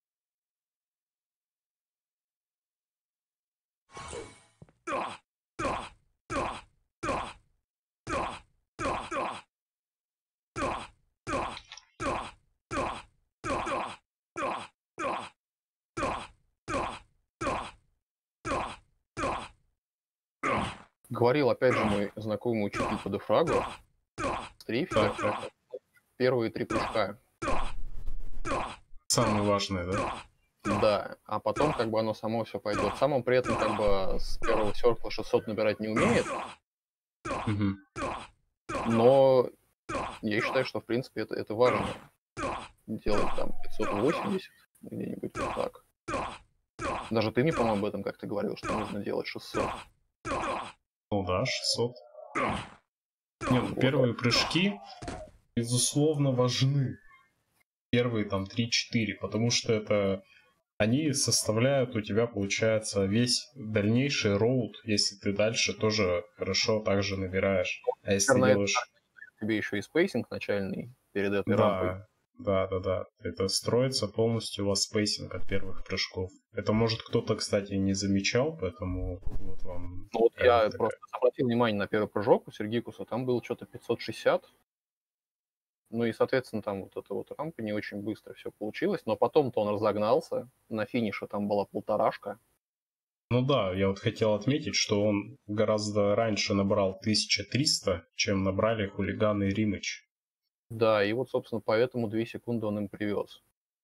Говорил, опять же, мой знакомый учитель по дефрагу, стрейфер, первые 3 прыжка. Самое важное, да? Да, а потом как бы оно само все пойдет. Сам он при этом как бы с первого серкла 600 набирать не умеет. Но я считаю, что, в принципе, это важно. Делать там 580, где-нибудь вот так. Даже ты мне, по-моему, об этом как-то говорил, что нужно делать 600. Ну да, 600. Не, ну, Вот. первые прыжки, безусловно, важны. Первые там 3-4, потому что это они составляют у тебя, получается, весь дальнейший роут, если ты дальше тоже хорошо также набираешь. А если ты Наверное, делаешь... тебе еще и спейсинг начальный перед этой рампой. Да. Это строится полностью у вас спейсинг от первых прыжков. Это может кто-то, кстати, не замечал, поэтому вот вам... Ну, вот я такая. просто обратил внимание на первый прыжок у Сергикуса, там было что-то 560. Ну и, соответственно, там вот эта вот рампа не очень быстро все получилось. Но потом-то он разогнался. На финише там была 1,5. Ну да, я вот хотел отметить, что он гораздо раньше набрал 1300, чем набрали хулиганы и Римыч. Да, и вот, собственно, поэтому 2 секунды он им привез.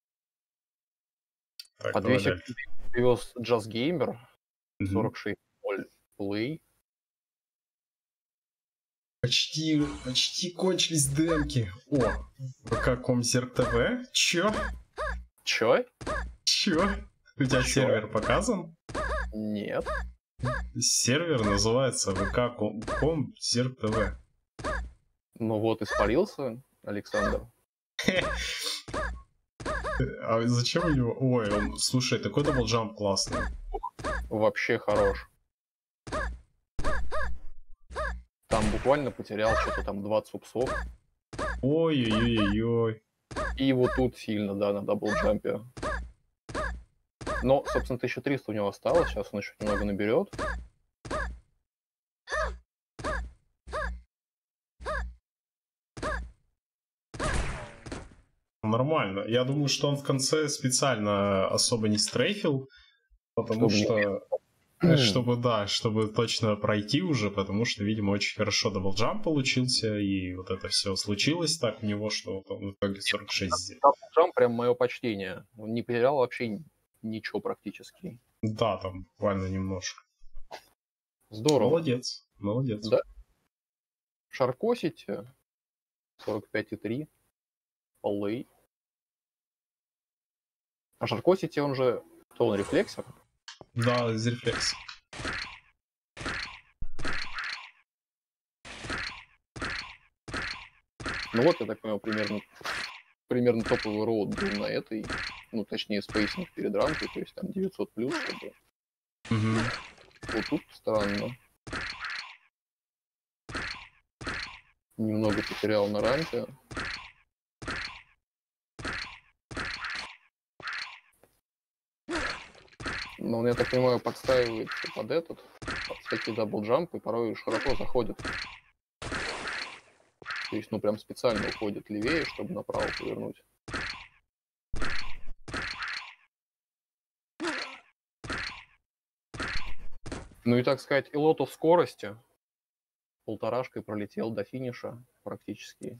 Так, А 2 давай дальше. секунды привез Just Gamer, Мгм. 46.0 Play. Почти кончились демки. О, ВК.Комзерк ТВ? Чё? Чё? У тебя Чё? сервер показан? Нет. Сервер называется ВК.Комзерк ТВ. Ну вот, испарился Александр. А зачем у него... Ой, слушай, такой даблджамп классный. Вообще хорош. Там буквально потерял что-то там 20 упсов. Ой-ой-ой-ой. И вот тут сильно, да, на даблджампе. Но, собственно, 1300 у него осталось. Сейчас он еще немного наберет. Нормально. Я думаю, что он в конце специально особо не стрейфил, потому чтобы точно пройти уже, потому что, видимо, очень хорошо даблджамп получился, и вот это все случилось так у него, что вот он в итоге 46 сделал. Даблджамп прям мое почтение. Он не потерял вообще ничего практически. Да, там буквально немножко. Здорово. Молодец. Да. Шаркосите 45,3. Полей. А Шаркосити, он же... Кто он, рефлексор? Да, из рефлекс. Ну вот, я так понимаю, примерно топовый роут был на этой, ну, точнее, спейсинг перед рамкой, то есть там 900 плюс, чтобы... Угу. Вот тут странно. Немного потерял на рампе. Но он, я так понимаю, подстраивается под этот, под всякие даблджампы, и порой широко заходит. То есть, ну, прям специально уходит левее, чтобы направо повернуть. Ну и, так сказать, и лоту скорости 1,5 пролетел до финиша практически.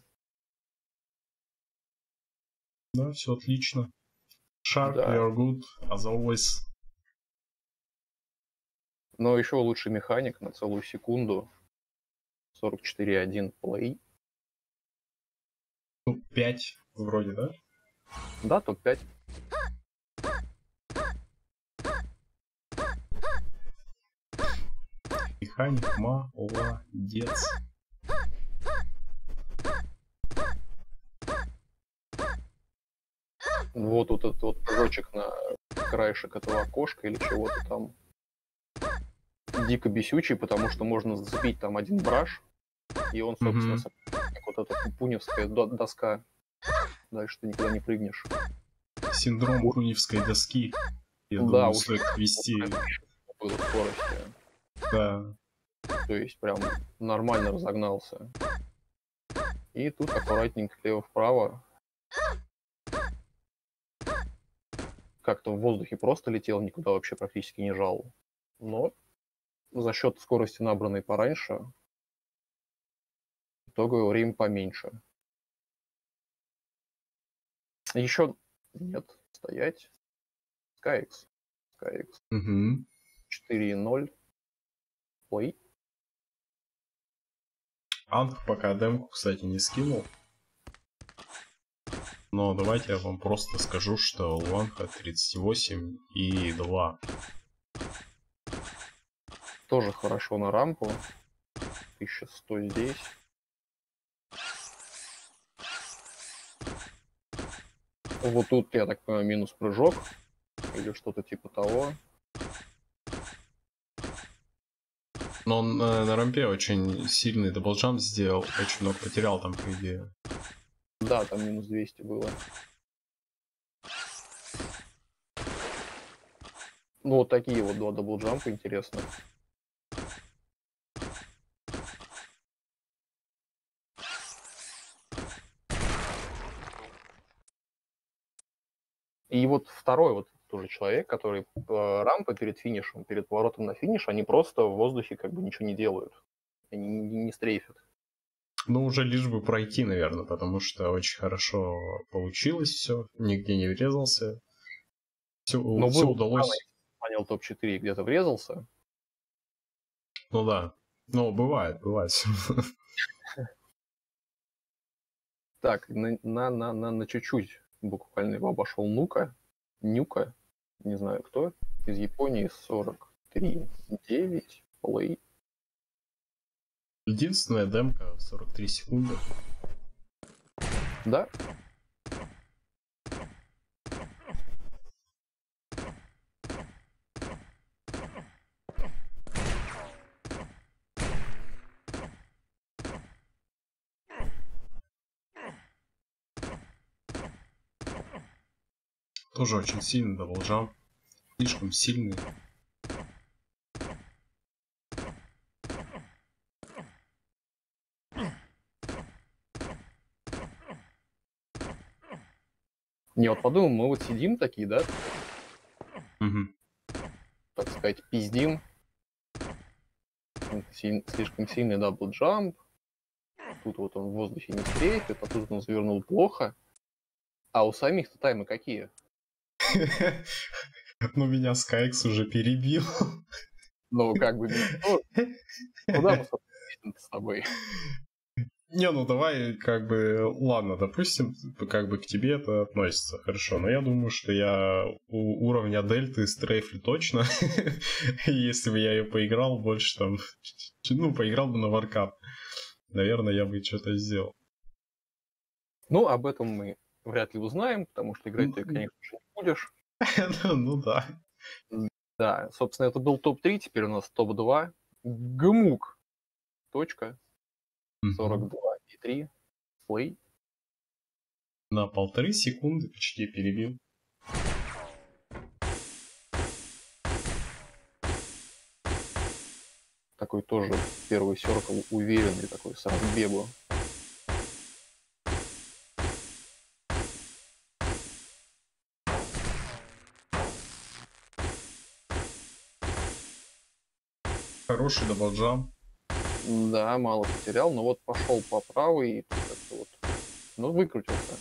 Да, все отлично. Shark, Да. you're good, as always. Но еще лучший механик на целую секунду. 44.1 плей. Топ-5 вроде, да? Да, топ-5. Механик, молодец. Вот этот вот прыжочек на краешек этого окошка или чего-то там. Дико бесючий, потому что можно зацепить там один браш, и он, собственно, как вот эта пуневская доска. Дальше ты никуда не прыгнешь. Синдром куневской доски. Я Да, думаю, уж стоит ввести. было скорости. Да. То есть прям нормально разогнался. И тут аккуратненько лево-вправо. Как-то в воздухе просто летел, никуда вообще практически не жал. Но за счет скорости, набранной пораньше, итоговое время поменьше. Еще нет, стоять. SkyX. Угу. 4.0. Ой. Анг пока демку, кстати, не скинул. Но давайте я вам просто скажу, что у Анха 38,2. Тоже хорошо на рампу. 1100 здесь. Вот тут, я так понимаю, минус прыжок. Или что-то типа того. Но он на рампе очень сильный даблджамп сделал. Очень много потерял там, по идее. Да, там минус 200 было. Ну, вот такие вот два даблджампа интересно. И вот второй вот тоже человек, который рампы перед финишем, перед поворотом на финиш, они просто в воздухе как бы ничего не делают. Они не стрейфят. Ну, уже лишь бы пройти, наверное, потому что очень хорошо получилось все. Нигде не врезался. Все удалось. Понял, топ-4 где-то врезался. Ну да. Ну, бывает. Так, на чуть-чуть буквально его обошел Нюка, не знаю кто, из Японии 43.9, плей. Единственная демка 43 секунды. Да. Тоже очень сильный даблджамп. Слишком сильный. Не, вот подумал, мы вот сидим такие, да? Угу. Так сказать, пиздим. Слишком сильный даблджамп. Тут вот он в воздухе не стрейфит, а тут он завернул плохо. А у самих-то таймы какие? Ну, меня Скайкс уже перебил. Ну, как бы, куда мы, собственно, с тобой? Не, ну давай, как бы, ладно, допустим, как бы к тебе это относится, хорошо, но я думаю, что я у уровня дельты стрейфлю точно, если бы я ее поиграл больше там, ну, поиграл бы на варкап, наверное, я бы что-то сделал. Ну, об этом мы вряд ли узнаем, потому что играть ты, конечно же, не будешь. Ну да. Да, собственно, это был топ-3, теперь у нас топ-2. Гмук. Точка. 42,3. Плей. На 1,5 секунды почти перебил. Такой тоже первый серкл уверенный, такой с разбегу. Хороший даблджамп. Да, мало потерял, но вот пошел по правой и как-то вот, ну, выкрутился.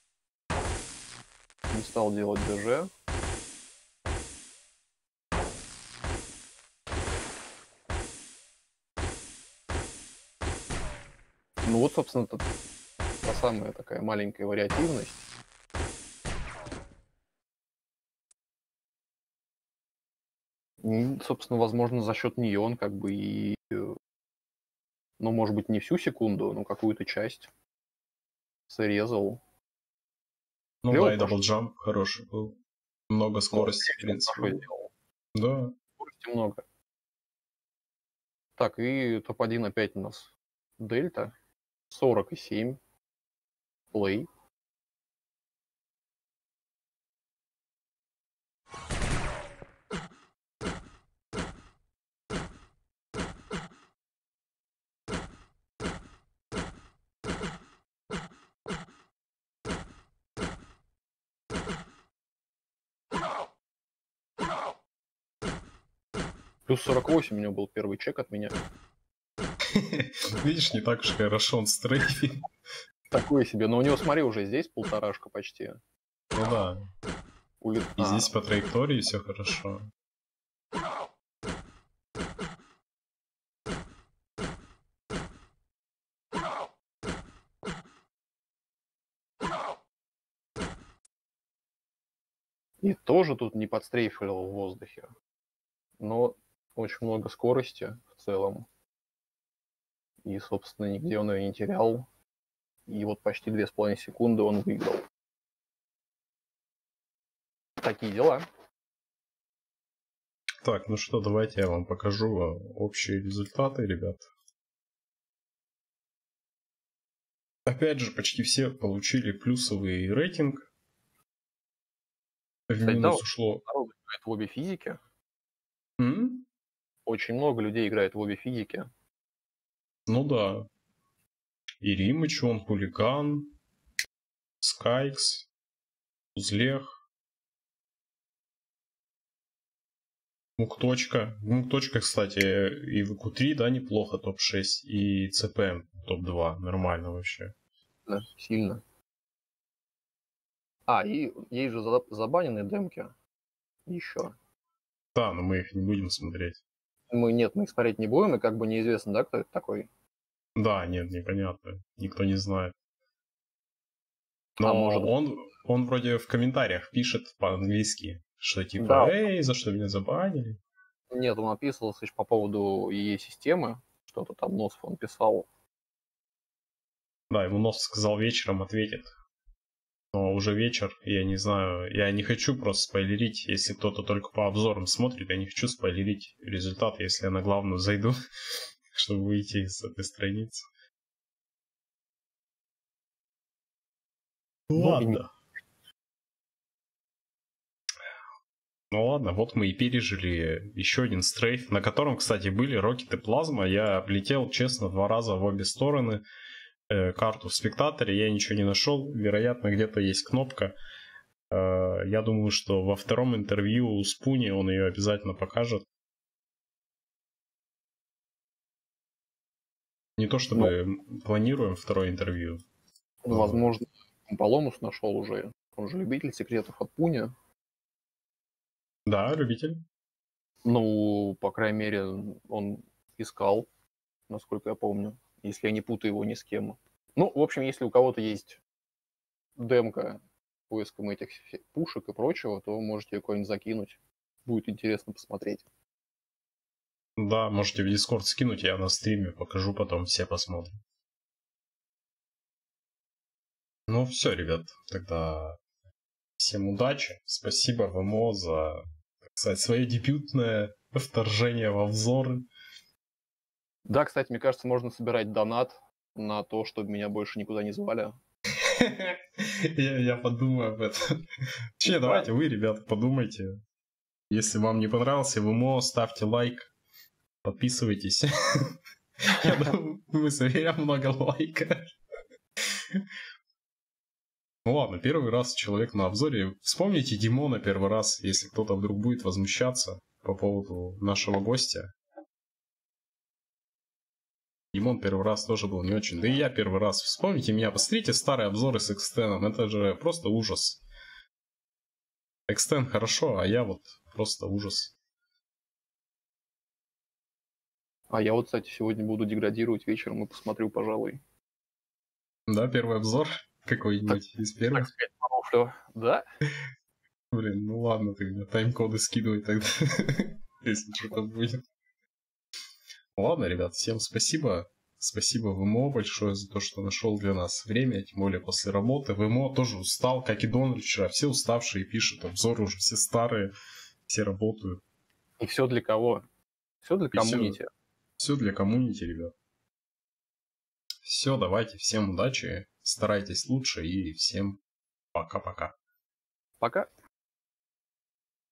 Не стал делать ДЖ. Ну вот, собственно, та самая такая маленькая вариативность. И, собственно, возможно, за счет нее он как бы и, ну, может быть, не всю секунду, но какую-то часть срезал. Ну Клево да, и даблджамп хороший был. Много скорости, в принципе. Да. Скорости много. Так, и топ-1 опять у нас Дельта. 47. Плей. Плюс 48 у него был первый чек от меня. Видишь, не так уж хорошо он стрейфит. Такое себе. Но у него, смотри, уже здесь полторашка почти. Ну да. И здесь по траектории все хорошо. И тоже тут не подстрейфил в воздухе. Но очень много скорости в целом. И, собственно, нигде он ее не терял. И вот почти 2,5 секунды он выиграл. Такие дела. Так, ну что, давайте я вам покажу общие результаты, ребят. Опять же, почти все получили плюсовый рейтинг. В Кстати, минус да, ушло... народ играет в обе физики. М? Очень много людей играет в обе физики. Ну да. И Римыч, он Хулиган, Скайкс, Узлех, Мукточка. Мукточка, кстати, и в Q3, да, неплохо, топ-6. И ЦПМ топ-2. Нормально вообще. Да, сильно. А, и есть же забаненные демки. Еще. Да, но мы их не будем смотреть. Мы их смотреть не будем, и как бы неизвестно, да, кто это такой. Да, нет, непонятно. Никто не знает. Но А может... он вроде в комментариях пишет по-английски, что типа, Да. эй, за что меня забанили? Нет, он описывался по поводу ЕЕ-системы. Что-то там Носов он писал. Да, ему Носов сказал, вечером ответит. Но уже вечер, я не знаю, я не хочу просто спойлерить, если кто-то только по обзорам смотрит, я не хочу спойлерить результат, если я на главную зайду, чтобы выйти из этой страницы. Ладно. Ну ладно, вот мы и пережили еще один стрейф, на котором, кстати, были Рокет и Плазма. Я облетел, честно, 2 раза в обе стороны карту в спектаторе, я ничего не нашел. Вероятно, где-то есть кнопка. Я думаю, что во втором интервью у Спуни он ее обязательно покажет. Не то чтобы планируем второе интервью. Возможно, Поломус нашел уже. Он же любитель секретов от Пуни. Да, любитель. Ну, по крайней мере, он искал, насколько я помню. Если я не путаю его ни с кем. Ну, в общем, если у кого-то есть демка поиском этих пушек и прочего, то можете ее куда-нибудь закинуть. Будет интересно посмотреть. Да, можете в Discord скинуть, я на стриме покажу, потом все посмотрим. Ну все, ребят, тогда всем удачи. Спасибо ВМО за, так сказать, свое дебютное вторжение во взоры. Да, кстати, мне кажется, можно собирать донат на то, чтобы меня больше никуда не звали. Я подумаю об этом. Точнее, давайте вы, ребята, подумайте. Если вам не понравился ВМО, ставьте лайк, подписывайтесь. Я думаю, мы соберем много лайков. Ну ладно, первый раз человек на обзоре. Вспомните Димона первый раз, если кто-то вдруг будет возмущаться по поводу нашего гостя. Димон первый раз тоже был не очень. Да и я первый раз. Вспомните меня, посмотрите старые обзоры с Экстеном. Это же просто ужас. Экстен хорошо, а я вот просто ужас. А я вот, кстати, сегодня буду деградировать вечером и посмотрю, пожалуй. Да, первый обзор какой-нибудь из первых. Так сказать, поруфлю. Да? Блин, ну ладно, ты мне тайм-коды скидывай тогда, если что-то будет. Ладно, ребят, всем спасибо. Спасибо ВМО большое за то, что нашел для нас время, тем более после работы. ВМО тоже устал, как и Дональд вчера. Все уставшие пишут обзоры, уже все старые, все работают. И все для кого? Все для комьюнити. Все для комьюнити, ребят. Все, давайте, всем удачи, старайтесь лучше и всем пока-пока. Пока.